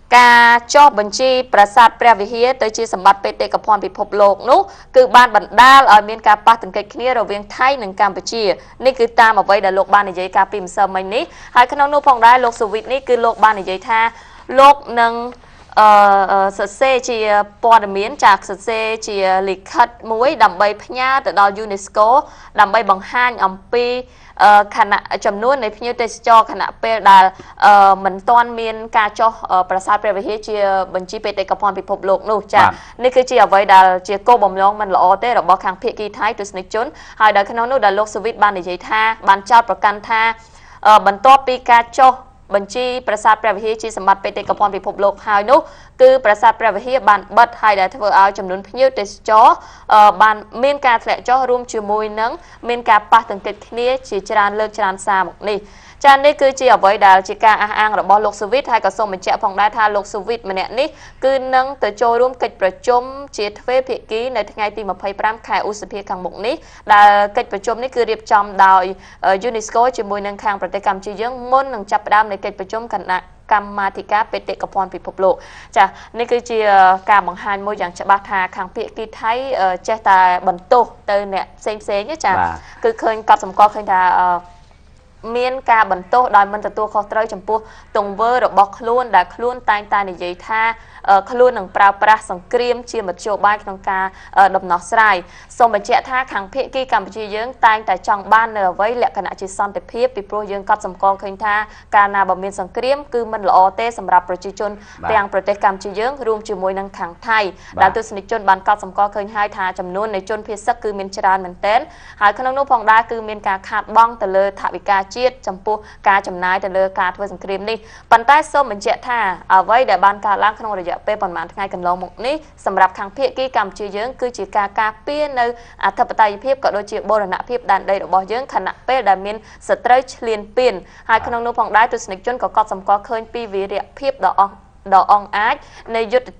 ការចុះបញ្ជីប្រាសាទព្រះវិហារទៅជាសម្បត្តិបេតិកភណ្ឌពិភពលោកនោះគឺបានបណ្ដាលឲ្យមានការប៉ះទង្គិចគ្នារវាងថៃនិងកម្ពុជានេះគឺតាមអ្វីដែលលោកបាននិយាយកាលពីម្សិលមិញនេះហើយក្នុងនោះផងដែរលោកសូវីតនេះគឺលោកបាននិយាយថាលោកនឹងសរសេរជាព័ត៌មានจากសរសេរជាលិខិតមួយដើម្បីផ្ញើទៅដល់ UNESCO ដើម្បីបង្ហាញអំពីខណៈចំនួននៃភ្ញៀវទេសចរខណៈពេលដែលមិនទាន់មានការចុះប្រាសាទព្រះវិហារជាបញ្ជីបេតិកភណ្ឌពិភពលោកនោះចា៎នេះគឺជាអ្វីដែលជាគោលបំណងមិនល្អទេរបស់ខាងភាគីថៃទស្សនិកជនហើយដែលក្នុងនោះដែលលោកសូវីតបាននិយាយថាបានចោទប្រកាន់ថាបន្ទាប់ពីការចុះបញ្ជីប្រាសាទព្រះវិហារជាសម្បត្តិបេតិកភណ្ឌពិភពលោកហើយនោះគឺប្រាសាទព្រះវិហារបានបិទហើយដែលធ្វើឲ្យចំនួនភ្ញៀវទេសចរបានមានការធ្លាក់ចុះរួមជាមួយនឹងមានការប៉ះទង្គិចគ្នាជាច្រើនលើកច្រើនសារមកនេះចា៎នេះគឺជាអ្វីដែលជាការអះអាងរបស់លោកសូវីតហើយក៏សូមបញ្ជាក់ផងដែរថាលោកសូវីតម្នាក់នេះគឺនឹងទៅចូលរួមកិច្ចប្រជុំជាទ្វេភាគីនៅថ្ងៃទី25ខែឧសភាខាងមុខនេះដែលកិច្ចប្រជុំនេះគឺរៀបចំដោយ UNESCO ជាមួយនឹងខាងប្រទេសកម្ពុជាយើងមុននឹងចាប់ផ្ដើមនៃកិច្ចប្រជុំគណៈកម្មាធិការបេតិកភណ្ឌពិភពលោកចានេះគឺជាការបង្ហាញមួយយ៉ាងច្បាស់ថាខាងភាគីថៃចេះតែបន្ទោសទៅអ្នកផ្សេងចាគឺឃើញកត់សម្គាល់ឃើញថាមានការបន្ទោសដោយមិនទទួលខុសត្រូវចំពោះទង្វើរបស់ខ្លួនដែលខ្លួនតែងតែនិយាយថាខ្លួននឹងប្រើប្រាស់សង្គ្រាមជាមធ្យោបាយក្នុងការដំណោះស្រាយសូមបញ្ជាក់ថាខាងភាគីកម្ពុជាយើងតែងតែចង់បាននៅអ្វីលក្ខណៈជាសន្តិភាពពីព្រោះយើងកត់សម្គាល់ឃើញថាកាលណាបើមានសង្គ្រាមគឺមិនល្អទេសម្រាប់ប្រជាជនទាំងប្រទេសកម្ពុជាយើងរួមជាមួយនឹងខាងថៃដែលទស្សនិកជនបានកត់សម្គាល់ឃើញហើយថាចំនួននៃជនភៀសសឹកគឺមានច្រើនមែនទែនហើយក្នុងនោះផងដែរគឺមានការខាតបង់ទៅលើថវិកាជាតិចំពោះការចំណាយទៅលើការធ្វើសង្គ្រាមនេះប៉ុន្តែសូមបញ្ជាក់ថាអ្វីដែលបានកើតឡើងក្នុងរយៈពេលប្រហែលថ្ងៃកន្លងមកនេះសម្រាប់ខាងភាគីកម្ពុជាយើងគឺជាការការពារនៅអធិបតេយ្យភាពក៏ដូចជាបូរណភាពដែនដីរបស់យើងខណៈពេលដែលមានសត្រូវឈ្លានពានហើយក្នុងនោះផងដែរទស្សនិកជនក៏កត់សម្គាល់ឃើញពីវីរភាពដ៏អង្អាចនៃយុទ្ធ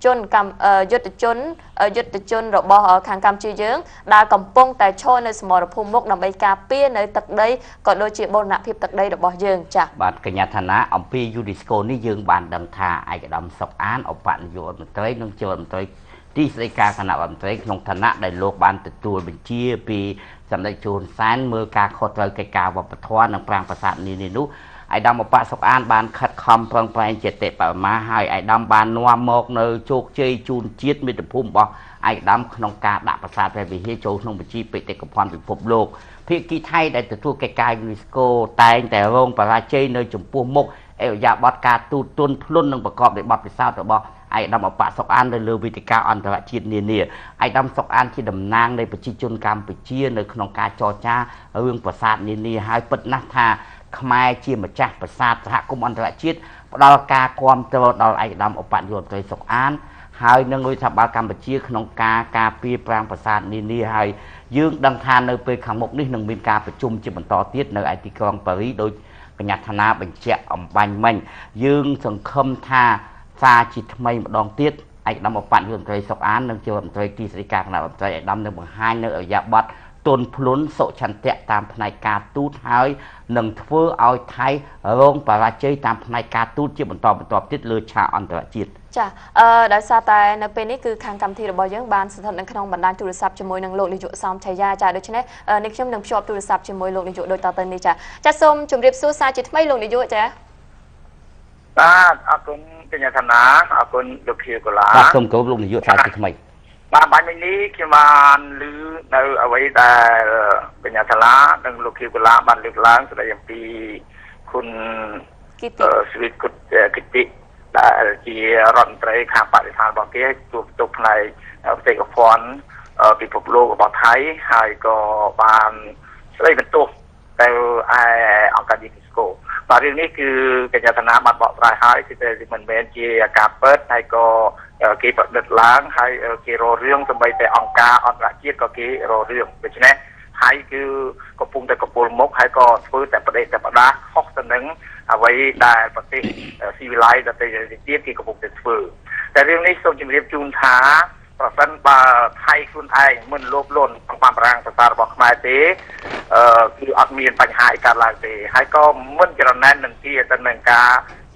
ជនរបស់ខាងកម្ពុជាយើងដែលកំពុងតែឈរនៅសមរភូមិមុខដើម្បីការពារនៅទឹកដីក៏ដូចជាបូរណភាពទឹកដីរបស់យើងចា៎បាទកញ្ញាឋានៈអំពី UNESCO នេះយើងបានដឹងថាឯកឧត្តមសុកអានឧបនាយករដ្ឋមន្ត្រីនិងជារដ្ឋមន្ត្រីទីស្តីការគណៈរដ្ឋមន្ត្រីក្នុងឋានៈដែលលោកបានទទួលបញ្ជាពីសម្ដេចជួនសែនមើលការខុសត្រូវកិច្ចការវប្បធម៌និងប្រាង្គប្រាសាទនានានោះឯកឧត្តមឧបសុកអានបានខិតខំប្រឹងប្រែងជាតិបមាហើយឯកឧត្តមបាននាំមកនៅជោគជ័យជូនជាតិមាតុភូមិរបស់ឯកឧត្តមក្នុងការដាក់ប្រាសាទព្រះវិហារចូលក្នុងបញ្ជីបេតិកភណ្ឌពិភពលោកភាគីថៃដែលទទួលកិច្ចការ UNESCO តែងតែរងបរាជ័យនៅចំពោះមុខអេរយាប័តការទូតទន់ភ្លន់និងប្រកបដោយបទពិសោធន៍របស់ឯកឧត្តមឧបសុកអាននៅលើវេទិកាអន្តរជាតិនានាឯកឧត្តមសុកអានជាតំណាងនៃប្រជាជនកម្ពុជានៅក្នុងការចរចារឿងប្រាសាទនានាហើយពិតណាស់ថាខ្មែរជាម្ចាស់ប្រាសាទសហគមន៍អន្តរជាតិផ្ដល់ការគាំទ្រដល់ឯកឧត្តមឧបនាយករដ្ឋមន្ត្រីសុកអានហើយនឹងរដ្ឋាភិបាលកម្ពុជាក្នុងការការពារប្រាង្គប្រាសាទនានាហើយយើងដឹងថានៅពេលខាងមុខនេះនឹងមានការប្រជុំជាបន្តទៀតនៅឯទីក្រុងប៉ារីសដោយកញ្ញាឋានៈបញ្ជាក់អំបញ្ញមិញយើងសង្ឃឹមថាសារជាថ្មីម្ដងទៀតឯកឧត្តមឧបនាយករដ្ឋមន្ត្រីសុកអាននិងជារដ្ឋមន្ត្រីទីស្តីការគណៈរដ្ឋមន្ត្រីឯកឧត្តមនឹងបង្ហាញនៅអរិយាប័ត្រទន់ភ្លន់សុឆន្ទៈតាមផ្នែកការទូតហើយនឹងធ្វើឲ្យថៃរងបរាជ័យតាមផ្នែកការទូតជាបន្តទៀតលើឆាកអន្តរជាតិចាដោយសារតែនៅពេលនេះគឺខាងកម្មវិធីរបស់យើងបានស្ថិតនៅក្នុងបណ្ដាញទូរស័ព្ទជាមួយនឹងលោកនាយកសំឆៃយ៉ាចាដូច្នេះនេះខ្ញុំនឹងភ្ជាប់ទូរស័ព្ទជាមួយលោកនាយកដូចតទៅនេះចាសូមជម្រាបសួរសារជាថ្មីលោកនាយកចាបាទអរគុណកញ្ញាឋានៈអរគុណលោកខៀវកូឡាបាទសូមគោរពលោកនាយកសារជាថ្មីបាទបាញ់មិញនេះខ្ញុំបានឮនៅអ្វីដែលកញ្ញាឋានៈនិងលោកខៀវកូឡាបានលើកឡើងស្ដីអំពីคุณស្វីតគុតគិតិដែលជារដ្ឋមន្ត្រីខាងបរិស្ថានរបស់គេទូផ្នែកបេតិកភណ្ឌពិភពលោករបស់ថៃហើយក៏បានស្ដីបន្ទោសទៅឯអង្គការ UNESCO បាទរឿងនេះគឺកញ្ញាឋានៈបានបកស្រាយហើយគឺតែមិនមែនជាការពិតហើយក៏គេប្រឌិតឡើងហើយគេរករឿងដើម្បីតែអង្គការអន្តរជាតិក៏គេរករឿងដូច្នេះហើយគឺកំពុងតែកពុលមុខហើយក៏ធ្វើតែប្រទេសតែបដាខុសទៅនឹងអ្វីដែលប្រទេសស៊ីវិល័យដទៃទៀតគេកំពុងតែធ្វើតែរឿងនេះសូមជម្រាបជូនថាប្រសិនបើថៃខ្លួនឯងមិនលោភលន់ក្នុងប្រាង្គប្រាសាទរបស់ខ្មែរទេគឺអត់មានបញ្ហាអីកើតឡើងទេហើយក៏មិនច្រណែននឹងជាទៅនឹងការយក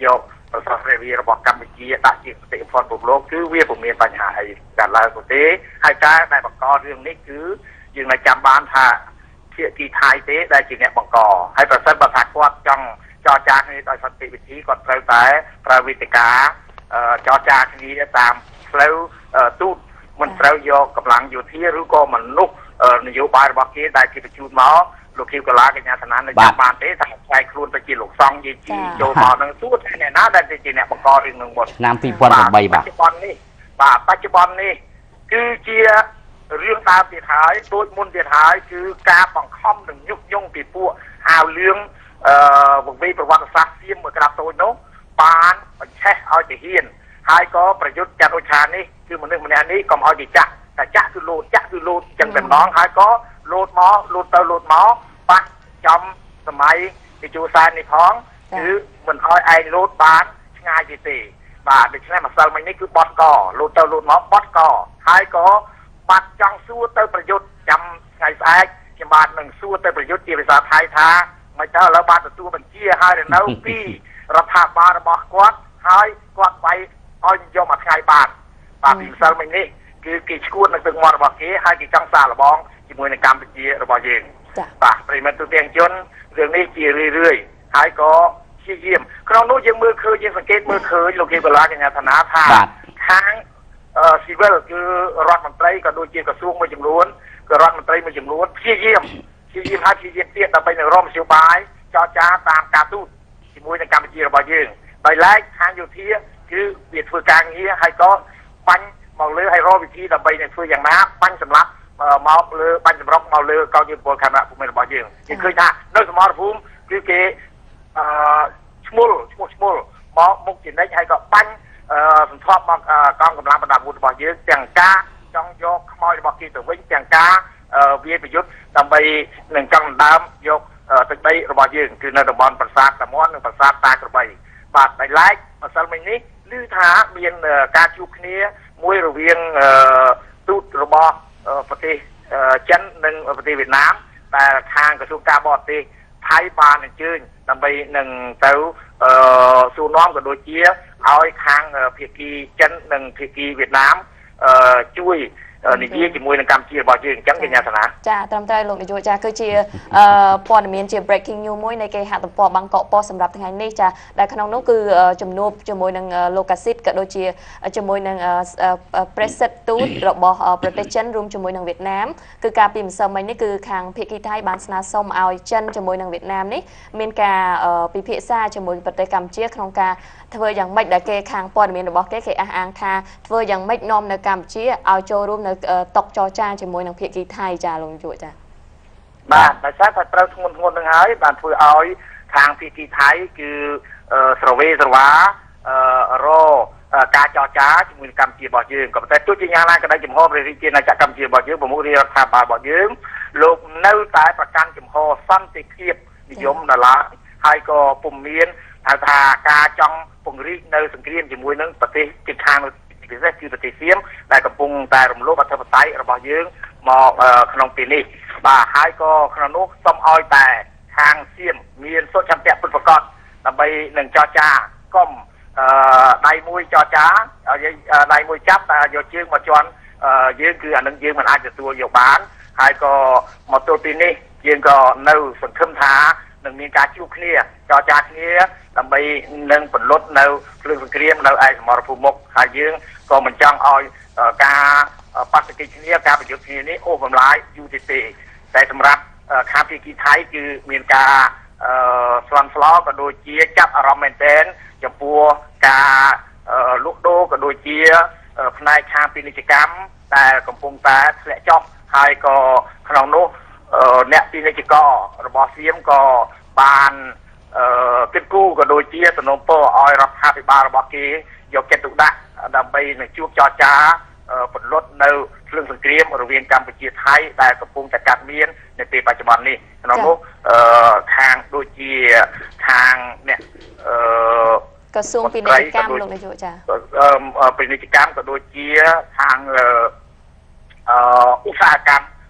ប្រសិទ្ធភាពរបស់កម្ពុជាដាក់ជាបេតិកភណ្ឌពិភពលោកគឺវាពុំមានបញ្ហាអីកើតឡើងទេហើយការដែលបង្ករឿងនេះគឺយើងនៅចាំបានថាភាគីថៃទេដែលជាអ្នកបង្កហើយប្រសិនបើថាគាត់ចង់ចរចាគ្នាដោយសន្តិវិធីគាត់ត្រូវតែប្រើវេទិកាចរចាគ្នាតាមផ្លូវទូតមិនត្រូវយកកម្លាំងយោធាឬក៏មនុស្សនយោបាយរបស់គេដែលជាបញ្ជូនមកលោកខៀវកលាកញ្ញាសណានៅចាំបានទេថាខ្លាយខ្លួនទៅជាលោកសង្ឃយេជីចូលមកនឹងសួរថាអ្នកណាដែលជាអ្នកបង្ករឿងនឹងមុនឆ្នាំ2008បាទបច្ចុប្បន្ននេះគឺជារឿងដើមទៀតហើយដូចមុនទៀតហើយគឺការបង្ខំនឹងញុះញង់ពីពួកអាវលឿងវង្វេងប្រវត្តិសាស្ត្រសៀមមួយក្តាប់តូចនោះបានបញ្ឆេះឲ្យទៅហ៊ានហើយក៏ប្រយុទ្ធចាត់ឧឆានេះគឺមនុស្សម្នាក់នេះកុំឲ្យគេចាក់តែចាក់គឺលោតចឹងតែម្ដងហើយក៏លោតមកបាក់ចំសម័យពីជួសែននេះផងគឺមិនឲ្យឯងលោតបានឆ្ងាយទេបាទដូច្នេះម្សិលមិញនេះគឺបត់កលោតមកបត់កហើយក៏បាត់ចង់សួរទៅប្រយុទ្ធចាំថ្ងៃស្អែកខ្ញុំបាទនឹងសួរទៅប្រយុទ្ធជាភាសាថៃថាមិនទៅឥឡូវបានទទួលបញ្ជាហើយនៅពីរដ្ឋាភិបាលរបស់គាត់ហើយគាត់វាយឲ្យយកមកថ្ងៃបាទពីម្សិលមិញនេះគឺគេឈួតនៅទឹកមាត់របស់គេហើយគេចង់សាកល្បងជាមួយនឹងកម្ពុជារបស់យើងបាទប្រិមត្តទូទាំងជនរឿងនេះជារឿយហើយក៏ព្យាយាមក្នុងនោះយើងមើលឃើញយើងសង្កេតមើលឃើញលោកគេបលាកញ្ញាធនាថាខាងស៊ីវិលគឺរដ្ឋមន្ត្រីក៏ដូចជាក្រសួងមួយចំនួនក៏រដ្ឋមន្ត្រីមួយចំនួនព្យាយាមទៀតដើម្បីនឹងរកមធ្យោបាយចរចាតាមការទូតជាមួយនឹងកម្ពុជារបស់យើងដោយឡែកខាងយោធាគឺវាធ្វើការងារហើយក៏បាញ់មកលើឲ្យរកវិធីដើម្បីនឹងធ្វើយ៉ាងណាបាញ់សម្លាប់មកលើបាញ់សម្រុកមកលើកោជពលខេមរៈភូមិរបស់យើងគេឃើញថានៅសមរភូមិគឺគេឈ្មោះមកមុខជានិច្ចហើយក៏បាញ់សន្ធាប់មកកងកម្លាំងបណ្ដាអាវុធរបស់យើងទាំងការចង់យកខ្មោចរបស់គេទៅវិញទាំងការវាប្រយុទ្ធដើម្បីនឹងចង់ដណ្ដើមយកទឹកដីរបស់យើងគឺនៅតំបន់ប្រាសាទតាមាន់និងប្រាសាទតាក្របីបាទដោយឡែកម្សិលមិញនេះឮថាមានការជួបគ្នាមួយរវាងទូតរបស់ប្រទេសចិននិងប្រទេសវៀតណាមតែខាងក្រសួងការបរទេសថៃបានអញ្ជើញដើម្បីនឹងទៅសួរនាំក៏ដូចជាឲ្យខាងភាគីចិននិងភាគីវៀតណាមជួយនិយាយជាមួយនឹងកម្ពុជារបស់យើងអញ្ចឹងកញ្ញាសនាចាត្រឹមត្រូវលោកនាយកចាគឺជាព័ត៌មានជា breaking news មួយនៃគេហទំព័របាងកកប៉ុស្តិ៍សម្រាប់ថ្ងៃនេះចាដែលក្នុងនោះគឺជំនួបជាមួយនឹងលោកកាស៊ីតក៏ដូចជាជាមួយនឹងប្រេសិតទូតរបស់ប្រទេសចិនរួមជាមួយនឹងវៀតណាមគឺការពីម្សិលមិញនេះគឺខាងភាគីថៃបានស្នើសុំឲ្យចិនជាមួយនឹងវៀតណាមនេះមានការពិភាក្សាជាមួយប្រទេសកម្ពុជាក្នុងការធ្វើយ៉ាងម៉េចដែលគេខាងព័ត៌មានរបស់គេអះអាងថាធ្វើយ៉ាងម៉េចនាំនៅកម្ពុជាឲ្យចូលរួមនៅតុចរចាជាមួយនឹងភាគីថៃចាលោកនាយកចាបាទដោយសារតែត្រូវធ្ងន់នឹងហើយបានធ្វើឲ្យខាងភាគីថៃគឺស្រវេស្រវារការចរចាជាមួយនឹងកម្ពុជារបស់យើងក៏ប៉ុន្តែទោះជាយ៉ាងណាក្តីចំហព្រះរាជាណាចក្រកម្ពុជារបស់យើងប្រមុខរដ្ឋាភិបាលរបស់យើងលោកនៅតែប្រកាន់ចំហសន្តិភាពនិយមដល់ឡើយហើយក៏ពុំមានហៅថាការចង់ពង្រីកនៅសង្គ្រាមជាមួយនឹងប្រទេសជិតខាងពិសេសគឺប្រទេសសៀមដែលកំពុងតែរំលោភអធិបតេយ្យរបស់យើងមកក្នុងពេលនេះបាទហើយក៏ក្នុងនោះសូមឲ្យតែខាងសៀមមានសុឆន្ទៈពិតប្រាកដដើម្បីនឹងចរចាកុំដៃមួយចរចាដៃមួយចាប់តែយកជើងមកជន់យើងគឺអានឹងយើងមិនអាចទទួលយកបានហើយក៏មកទល់ពេលនេះយើងក៏នៅសង្ឃឹមថានឹងមានការជួបគ្នាចរចាគ្នាដើម្បីនឹងពន្លត់នៅភ្លើងសង្គ្រាមនៅឯសមរភូមិមុខហើយយើងក៏មិនចង់ឲ្យការបដិកិច្ចគ្នាការប្រយុទ្ធគ្នានេះអូសបំលាយយូរទេតែសម្រាប់ខាងភាគីថៃគឺមានការស្លន់ស្លោក៏ដូចជាចាប់អារម្មណ៍មែនទែនចំពោះការលក់ដូរក៏ដូចជាផ្នែកខាងពាណិជ្ជកម្មដែលកំពុងតែធ្លាក់ចុះហើយក៏ក្នុងនោះអ្នកពាណិជ្ជកររបស់សៀមក៏បានគិតគូរក៏ដូចជាសំណូមពរឲ្យរដ្ឋាភិបាលរបស់គេយកចិត្តទុកដាក់ដើម្បីនឹងជួបចរចាពន្លត់នៅភ្លើងសង្គ្រាមរវាងកម្ពុជាថៃដែលកំពុងតែកាត់មាននៅពេលបច្ចុប្បន្ននេះក្នុងនោះខាងដូចជាខាងអ្នកក្រសួងពាណិជ្ជកម្មលោកនាយកចាពាណិជ្ជកម្មក៏ដូចជាខាងឧស្សាហកម្ម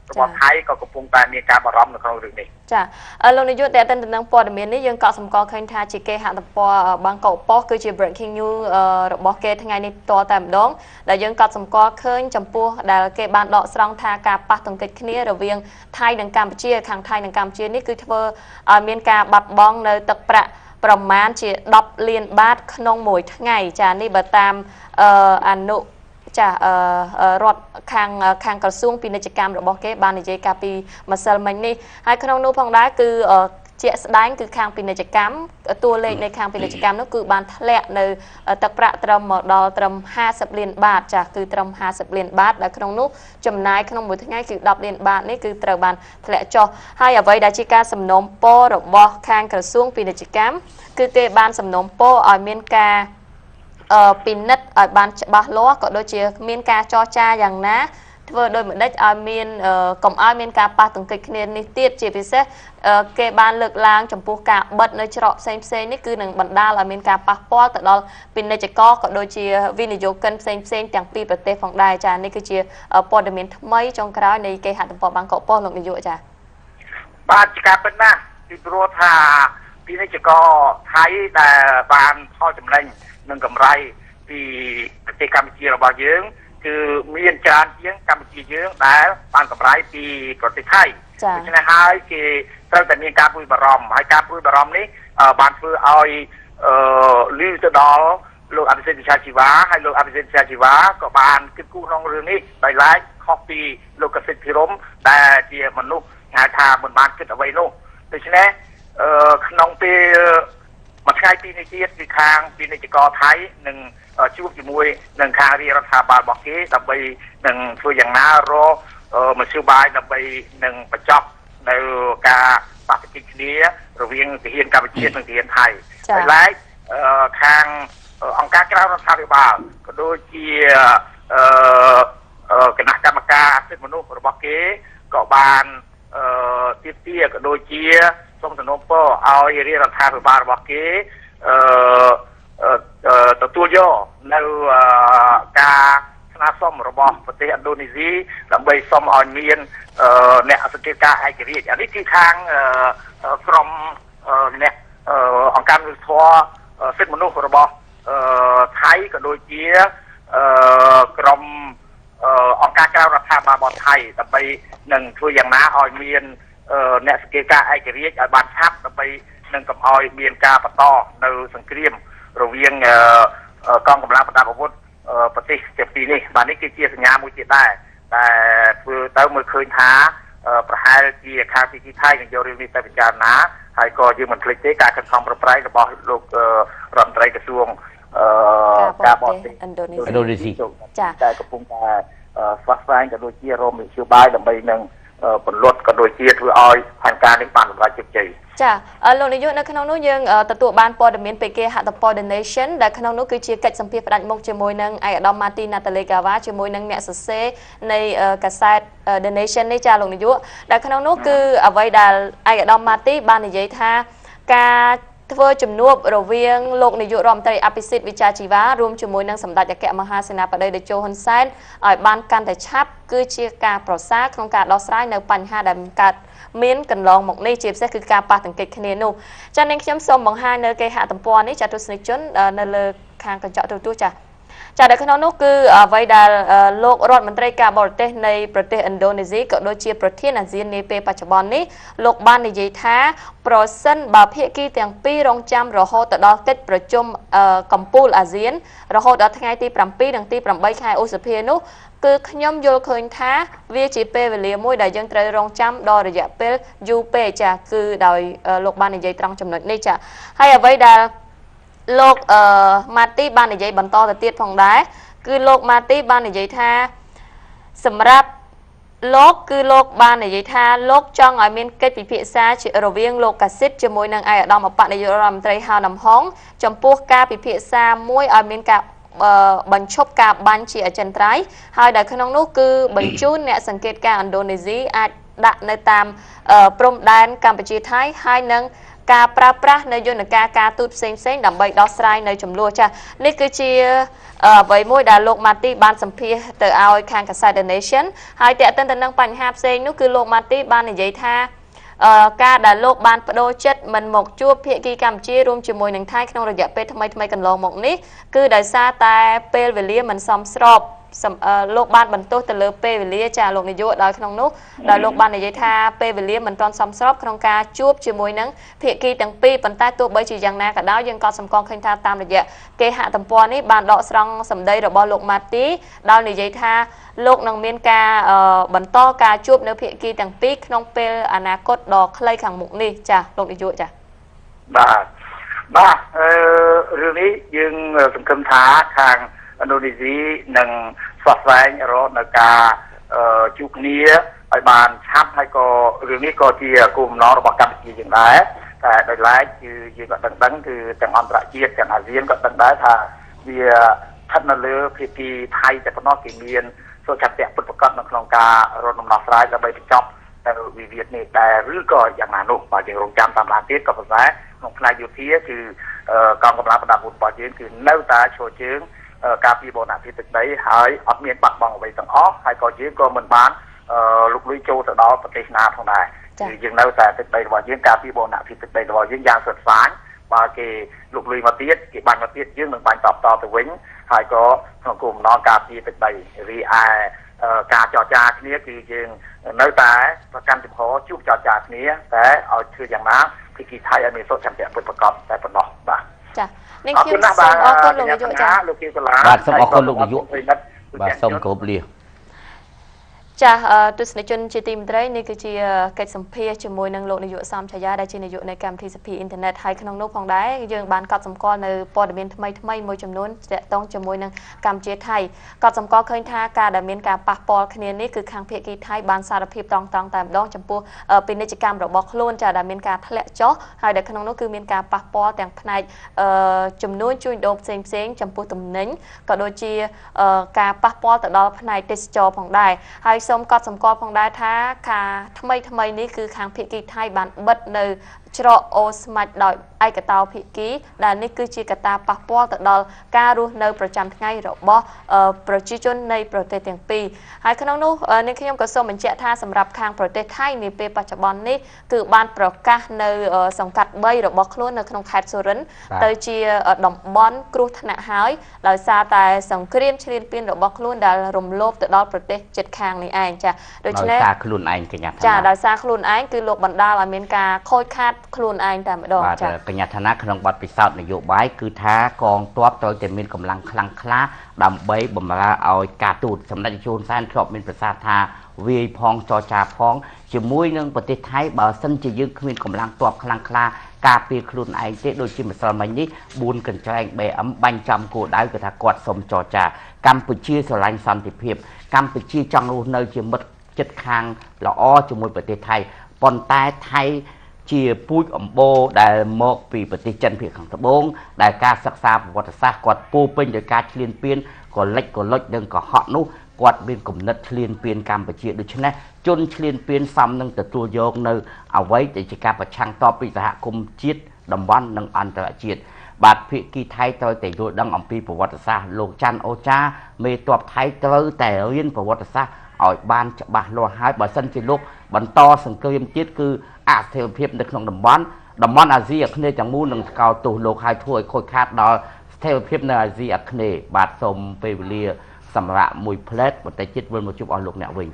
របស់ថៃក៏កំពុងតែមានការបារម្ភនៅក្នុងរឿងនេះចាលោកនាយកតែតើនឹងព័ត៌មាននេះយើងក៏សម្គាល់ឃើញថាជាគេហទំព័របាងកកប៉ុស្តិ៍គឺជា breaking news របស់គេថ្ងៃនេះតតែម្ដងដែលយើងក៏សម្គាល់ឃើញចំពោះដែលគេបានដកស្រង់ថាការប៉ះទង្គិចគ្នារវាងថៃនិងកម្ពុជាខាងថៃនិងកម្ពុជានេះគឺធ្វើឲ្យមានការបាត់បង់នៅទឹកប្រាក់ប្រមាណជា10លានបាតក្នុងមួយថ្ងៃចានេះបើតាមអនុចារដ្ឋខាងក្រសួងពាណិជ្ជកម្មរបស់គេបាននិយាយកាលពីម្សិលមិញនេះហើយក្នុងនោះផងដែរគឺជាក់ស្ដែងគឺខាងពាណិជ្ជកម្មតួលេខនៃខាងពាណិជ្ជកម្មនោះគឺបានធ្លាក់នៅទឹកប្រាក់ត្រឹមមកដល់ត្រឹម50លានបាតចាគឺត្រឹម50លានបាតដែលក្នុងនោះចំណាយក្នុងមួយថ្ងៃគឺ10លានបាតនេះគឺត្រូវបានធ្លាក់ចុះហើយអ្វីដែលជាការសំណូមពររបស់ខាងក្រសួងពាណិជ្ជកម្មគឺគេបានសំណូមពរឲ្យមានការពិនិត្យឲ្យបានច្បាស់លាស់ក៏ដូចជាមានការចរចាយ៉ាងណាធ្វើដោយម្ដេចឲ្យមានកុំឲ្យមានការប៉ះទង្គិចគ្នានេះទៀតជាពិសេសគេបានលើកឡើងចំពោះការបិទនៅច្រកផ្សេងនេះគឺនឹងបណ្ដាលឲ្យមានការប៉ះពាល់ទៅដល់ពាណិជ្ជករក៏ដូចជាវិនិយោគិនផ្សេងទាំងពីរប្រទេសផងដែរចានេះគឺជាព័ត៌មានថ្មីចុងក្រោយនៃគេហទំព័របាងកកប៉ុស្តិ៍លោកនាយកចាបាទជាការពិតណាស់ពីព្រោះថាពាណិជ្ជករថៃដែលបានផលចំណេញនិងកម្រៃពីប្រទេសកម្ពុជារបស់យើងគឺមានច្រើនជាងកម្ពុជាយើងដែលបានកម្រៃពីប្រទេសថៃដូច្នេះហើយគេត្រូវតែមានការព្រួយបារម្ភហើយការព្រួយបារម្ភនេះបានធ្វើឲ្យលឺទៅដល់លោកអភិសិទ្ធ វិជ្ជាជីវ៉ាហើយលោកអភិសិទ្ធ វិជ្ជាជីវ៉ាក៏បានគិតគូរក្នុងរឿងនេះដោយឡែកខុសពីលោកកសិទ្ធិភិរមដែលជាមនុស្សហៅថាមិនបានគិតអ្វីនោះដូច្នេះក្នុងពេលមួយថ្ងៃពីរនេះទៀតគឺខាងពាណិជ្ជករថៃនឹងជួបជាមួយនឹងខាងរាជរដ្ឋាភិបាលរបស់គេដើម្បីនឹងធ្វើយ៉ាងណារកមធ្យោបាយដើម្បីនឹងបញ្ចប់នៅការបាក់ទង្គិចគ្នារវាងទាហានកម្ពុជានិងទាហានថៃដោយឡែកខាងអង្គការក្រៅរដ្ឋាភិបាលក៏ដូចជាគណៈកម្មការសិទ្ធិមនុស្សរបស់គេក៏បានទាមទារក៏ដូចជាសូមសំណូមពរឲ្យរាជរដ្ឋាភិបាលរបស់គេទទួលយកនៅការស្នើសុំរបស់ប្រទេសឥណ្ឌូនេស៊ីដើម្បីសុំឲ្យមានអ្នកសង្កេតការឯករាជ្យអានេះគឺខាងក្រុមអ្នកអង្គការមនុស្សធម៌សិទ្ធិមនុស្សរបស់ថៃក៏ដូចជាក្រុមអង្គការក្រៅរដ្ឋាភិបាលរបស់ថៃដើម្បីនឹងធ្វើយ៉ាងណាឲ្យមានអ្នកសង្កេតការឯករាជ្យឲ្យបានឆាប់ដើម្បីនឹងកុំឲ្យមានការបន្តនៅសង្គ្រាមរវាងកងកម្លាំងប្រដាប់អាវុធប្រទេសទាំងពីរនេះបាទនេះគឺជាសញ្ញាមួយទៀតដែរតែធ្វើទៅមើលឃើញថាប្រហែលជាខាងទីថៃនឹងយករឿងនេះទៅពិចារណាហើយក៏យើងមិនភ្លេចទេការខិតខំប្រឹងប្រែងរបស់លោករដ្ឋមន្ត្រីក្រសួងការបរទេសឥណ្ឌូនេស៊ីចាតែកំពុងតែស្វាស្វែងក៏ដូចជារមនយោបាយដើម្បីនឹងពលរដ្ឋក៏ដូចជាធ្វើឲ្យផែនការនេះបានសម្រេចជោគជ័យចាលោកនាយកនៅក្នុងនោះយើងទទួលបានព័ត៌មានពីគេហទំព័រ The Nation ដែលក្នុងនោះគឺជាកិច្ចសម្ភាសផ្ដាច់មុខជាមួយនឹងឯកឧត្តម Marty Natalegawa ជាមួយនឹងអ្នកសរសេរនៃកាសែត The Nation នេះចាលោកនាយកដែលក្នុងនោះគឺអ្វីដែលឯកឧត្តម Marty បាននិយាយថាការធ្វើជំនួបរវាងលោកនាយករដ្ឋមន្ត្រីអភិសិទ្ធ វិជ្ជាជីវ៉ារួមជាមួយនឹងសម្ដេចអគ្គមហាសេនាបតីតេជោហ៊ុនសែនឲ្យបានកាន់តែឆាប់គឺជាការប្រសើរក្នុងការដោះស្រាយនៅបញ្ហាដែលកើតមានកន្លងមកនេះជាពិសេសគឺការប៉ះទង្គិចគ្នានោះចា៎នាងខ្ញុំសូមបង្ហាញនៅគេហទំព័រនេះចាទស្សនិកជននៅលើខាងកញ្ចក់ទូរទស្សន៍ចានៅក្នុងនោះគឺអ្វីដែលលោករដ្ឋមន្ត្រីការបរទេសនៃប្រទេសឥណ្ឌូនេស៊ីក៏ដូចជាប្រធានអាស៊ាននាពេលបច្ចុប្បន្ននេះលោកបាននិយាយថាប្រសិនបើភាគីទាំងពីររងចាំរហូតដល់កិច្ចប្រជុំកម្ពុជាអាស៊ានរហូតដល់ថ្ងៃទី7និងទី8ខែឧសភានោះគឺខ្ញុំយល់ឃើញថាវាជាពេលវេលាមួយដែលយើងត្រូវរងចាំដល់រយៈពេលយូរពេកចាគឺដោយលោកបាននិយាយត្រង់ចំណុចនេះចាហើយអ្វីដែលលោកម៉ាទីបាននិយាយបន្តទៅទៀតផងដែរគឺលោកម៉ាទីបាននិយាយថាសម្រាប់លោកគឺលោកបាននិយាយថាលោកចង់ឲ្យមានកិច្ចពិភាក្សារវាងលោកកាសិតជាមួយនឹងឯកឧត្តមអបនាយករដ្ឋមន្ត្រីហៅណាំហុងចំពោះការពិភាក្សាមួយឲ្យមានការបញ្ឈប់ការបាញ់ជាអចិន្ត្រៃយ៍ហើយដែលក្នុងនោះគឺបញ្ជូនអ្នកសង្កេតការឥណ្ឌូនេស៊ីអាចដាក់នៅតាមព្រំដែនកម្ពុជាថៃហើយនឹងការប្រើប្រាស់នៅយន្តការទូតផ្សេងៗដើម្បីដោះស្រាយនៅចំនួនចានេះគឺជាអ្វីមួយដែលលោកម៉ាទីបានសម្ភាសទៅឲ្យខាងកាសែត The Nation ហើយតេតិនទៅនឹងបញ្ហាផ្សេងនោះគឺលោកម៉ាទីបាននិយាយថាការដែលលោកបានបដូរចិត្តមិនមកជួបភាគីកម្ពុជារួមជាមួយនឹងថៃក្នុងរយៈពេលថ្មីកន្លងមកនេះគឺដោយសារតែពេលវេលាមិនសមស្របលោកបានបន្ទោសទៅលើពេលវេលាចាលោកនាយកដោយក្នុងនោះដែលលោកបាននិយាយថាពេលវេលាមិនទាន់សមស្របក្នុងការជួបជាមួយនឹងភាគីទាំងពីរប៉ុន្តែទោះបីជាយ៉ាងណាក៏ដោយយើងក៏សម្គាល់ឃើញថាតាមរយៈគេហទំព័រនេះបានដកស្រង់សម្ដីរបស់លោកម៉ាទីដោយនិយាយថាលោកនឹងមានការបន្តការជួបនៅភាគីទាំងពីរក្នុងពេលអនាគតដ៏ខ្លីខាងមុខនេះចាលោកនាយកចាបាទរឿងនេះយើងសង្ឃឹមថាខាងឥណ្ឌូនេស៊ីនឹងស្វាស្វែងរកនៅការជួបគ្នាឲ្យបានឆាប់ហើយក៏រឿងនេះក៏ជាគោលបំណងរបស់កម្ពុជាយើងដែរតែដោយឡែកគឺយើងក៏ដឹងគឺទាំងអន្តរជាតិទាំងអាស៊ានក៏ដឹងដែរថាវាស្ថិតនៅលើភាគីថៃតែប៉ុណ្ណោះគេមានសុខភាពពិតប្រាកដនៅក្នុងការរកដំណោះស្រាយដើម្បីបញ្ចប់ទៅវិវាទនេះតែឬក៏យ៉ាងណានោះបើយើងរងចាំតាមដានទៀតក៏ប៉ុន្តែក្នុងផ្នែកយោធាគឺកងកម្លាំងប្រដាប់អាវុធរបស់យើងគឺនៅតែឈរជើងការពីបូរណភាពទឹកដីហើយអត់មានបាត់បង់អ្វីទាំងអស់ហើយក៏យើងក៏មិនបានលុកលុយចូលទៅដល់ប្រទេសណាផងដែរគឺយើងនៅតែទឹកដីរបស់យើងការពីបូរណភាពទឹកដីរបស់យើងយ៉ាងសុទ្ធសាធបើគេលុកលុយមកទៀតគេបាញ់មកទៀតយើងនឹងបាញ់តបទៅវិញហើយក៏ក្នុងគោលបំណងការពីទឹកដីរីឯការចរចាគ្នាគឺយើងនៅតែប្រកាន់ចំហជួបចរចាគ្នាតែឲ្យធ្វើយ៉ាងណាភាគីថៃឲ្យមានសុខភាពពិតប្រាកដតែប៉ុណ្ណោះបាទចានេះខ្ញុំសូមអរគុណលោកនាយកចាលោកគីកលាបាទសូមអរគុណលោកនាយកបាទសូមគោរពលាចាទស្សនិកជនជាទីមេត្រីនេះគឺជាកិច្ចសម្ភាសជាមួយនឹងលោកនាយកសំឆាយាដែលជានាយកនៃកម្មវិធីសភាអ៊ីនធឺណិតហើយក្នុងនោះផងដែរយើងបានកត់សម្គាល់នៅព័ត៌មានថ្មីមួយចំនួនទាក់ទងជាមួយនឹងកម្ពុជាថៃកត់សម្គាល់ឃើញថាការដែលមានការប៉ះពាល់គ្នានេះគឺខាងភាគីថៃបានសារភាពត្រង់តែម្ដងចំពោះពាណិជ្ជកម្មរបស់ខ្លួនចាដែលមានការធ្លាក់ចុះហើយដែលក្នុងនោះគឺមានការប៉ះពាល់ទាំងផ្នែកចំនួនជួញដូរផ្សេងចំពោះទំនិញក៏ដូចជាការប៉ះពាល់ទៅដល់ផ្នែកទេសចរផងដែរហើយសូមកត់សម្គាល់ផងដែរថាការថ្មីនេះគឺខាងភាគីថៃបានបិទនៅច្រកអូស្មាច់ដោយឯកតោភាគីដែលនេះគឺជាកត្តាប៉ះពាល់ទៅដល់ការរស់នៅប្រចាំថ្ងៃរបស់ប្រជាជននៃប្រទេសទាំងពីរហើយក្នុងនោះនេះខ្ញុំក៏សូមបញ្ជាក់ថាសម្រាប់ខាងប្រទេសថៃនាពេលបច្ចុប្បន្ននេះគឺបានប្រកាសនៅសង្កាត់3របស់ខ្លួននៅក្នុងខេត្តសូរិនទៅជាតំបន់គ្រោះថ្នាក់ហើយដោយសារតែសង្គ្រាមឈ្លានពានរបស់ខ្លួនដែលរំលោភទៅដល់ប្រទេសជិតខាងនេះឯងចាដូច្នេះដោយសារខ្លួនឯងកញ្ញាចាដោយសារខ្លួនឯងគឺលោកបណ្ដាលឲ្យមានការខូចខាតខ្លួនឯងតែម្ដងចាកញ្ញាឋានៈក្នុងបទពិសោធន៍នយោបាយគឺថាកងទ័ពត្រូវតែមានកម្លាំងខ្លាំងក្លាដើម្បីបម្រើឲ្យការទូតសម្ដេចជួនសែនធ្លាប់មានប្រសាសន៍ថាវាយផងចរចាផងជាមួយនឹងប្រទេសថៃបើសិនជាយើងគ្មានកម្លាំងទ័ពខ្លាំងក្លាការពារខ្លួនឯងទេដូចជាម្សិលមិញនេះ4កញ្ច្រែង BM បាញ់ចំគោលដៅគឺថាគាត់សុំចរចាកម្ពុជាស្រឡាញ់សន្តិភាពកម្ពុជាចង់រស់នៅជាមិត្តជិតខាងល្អជាមួយប្រទេសថៃប៉ុន្តែថៃជាពូជអម្បូរដែលមកពីប្រទេសចិនភាគខាងត្បូងដែលការសិក្សាប្រវត្តិសាស្ត្រគាត់ពោពេញដោយការឈ្លានពានក៏លិចនិងកុហកនោះគាត់មានគំនិតឈ្លានពានកម្ពុជាដូច្នេះជនឈ្លានពានសមនឹងទទួលយកនៅអ្វីដែលជាការប្រឆាំងតបពីសហគមន៍ជាតិតំបន់និងអន្តរជាតិបាទភាគីថៃត្រូវតែយល់ដឹងអំពីប្រវត្តិសាស្ត្រលោកច័ន្ទអូចាមេទ័ពថៃត្រូវតែរៀនប្រវត្តិសាស្ត្រឲ្យបានច្បាស់លាស់ហើយបើសិនជាលោកបន្តសង្គ្រាមទៀតគឺអស្ថិរភាពនៅក្នុងតំបន់អាស៊ីអាគ្នេយ៍ទាំងមូលនឹងថ្កោលទោសលោកឲ្យធ្វើឲ្យខូចខាតដល់ស្ថិរភាពនៅអាស៊ីអាគ្នេយ៍បាទសូមពេលវេលាសម្រាប់មួយផ្លែតបន្តិចទៀតវិលមកជួបអស់លោកអ្នកវិញ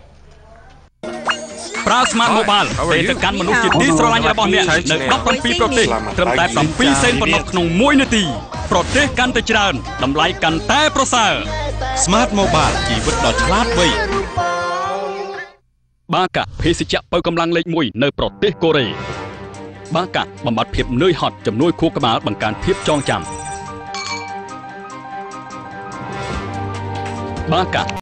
ប្រើ Smart Mobile ពេលទៅកាន់មនុស្សជាទីស្រឡាញ់របស់អ្នកនៅ17ប្រទេសត្រឹមតែ7សេនប៉ុណ្ណោះក្នុង1នាទីប្រទេសកាន់តែច្រើនតម្លៃកាន់តែប្រសើរ Smart Mobile ជីវិតដ៏ឆ្លាតវៃបាកាភេសជ្ជៈបើកម្លាំងលេខ1នៅប្រទេសកូរ៉េបាកាបំបត្តិភាពនឿយហត់ជំនួយខួរក្បាលបង្កើនភាពចងចាំបាកា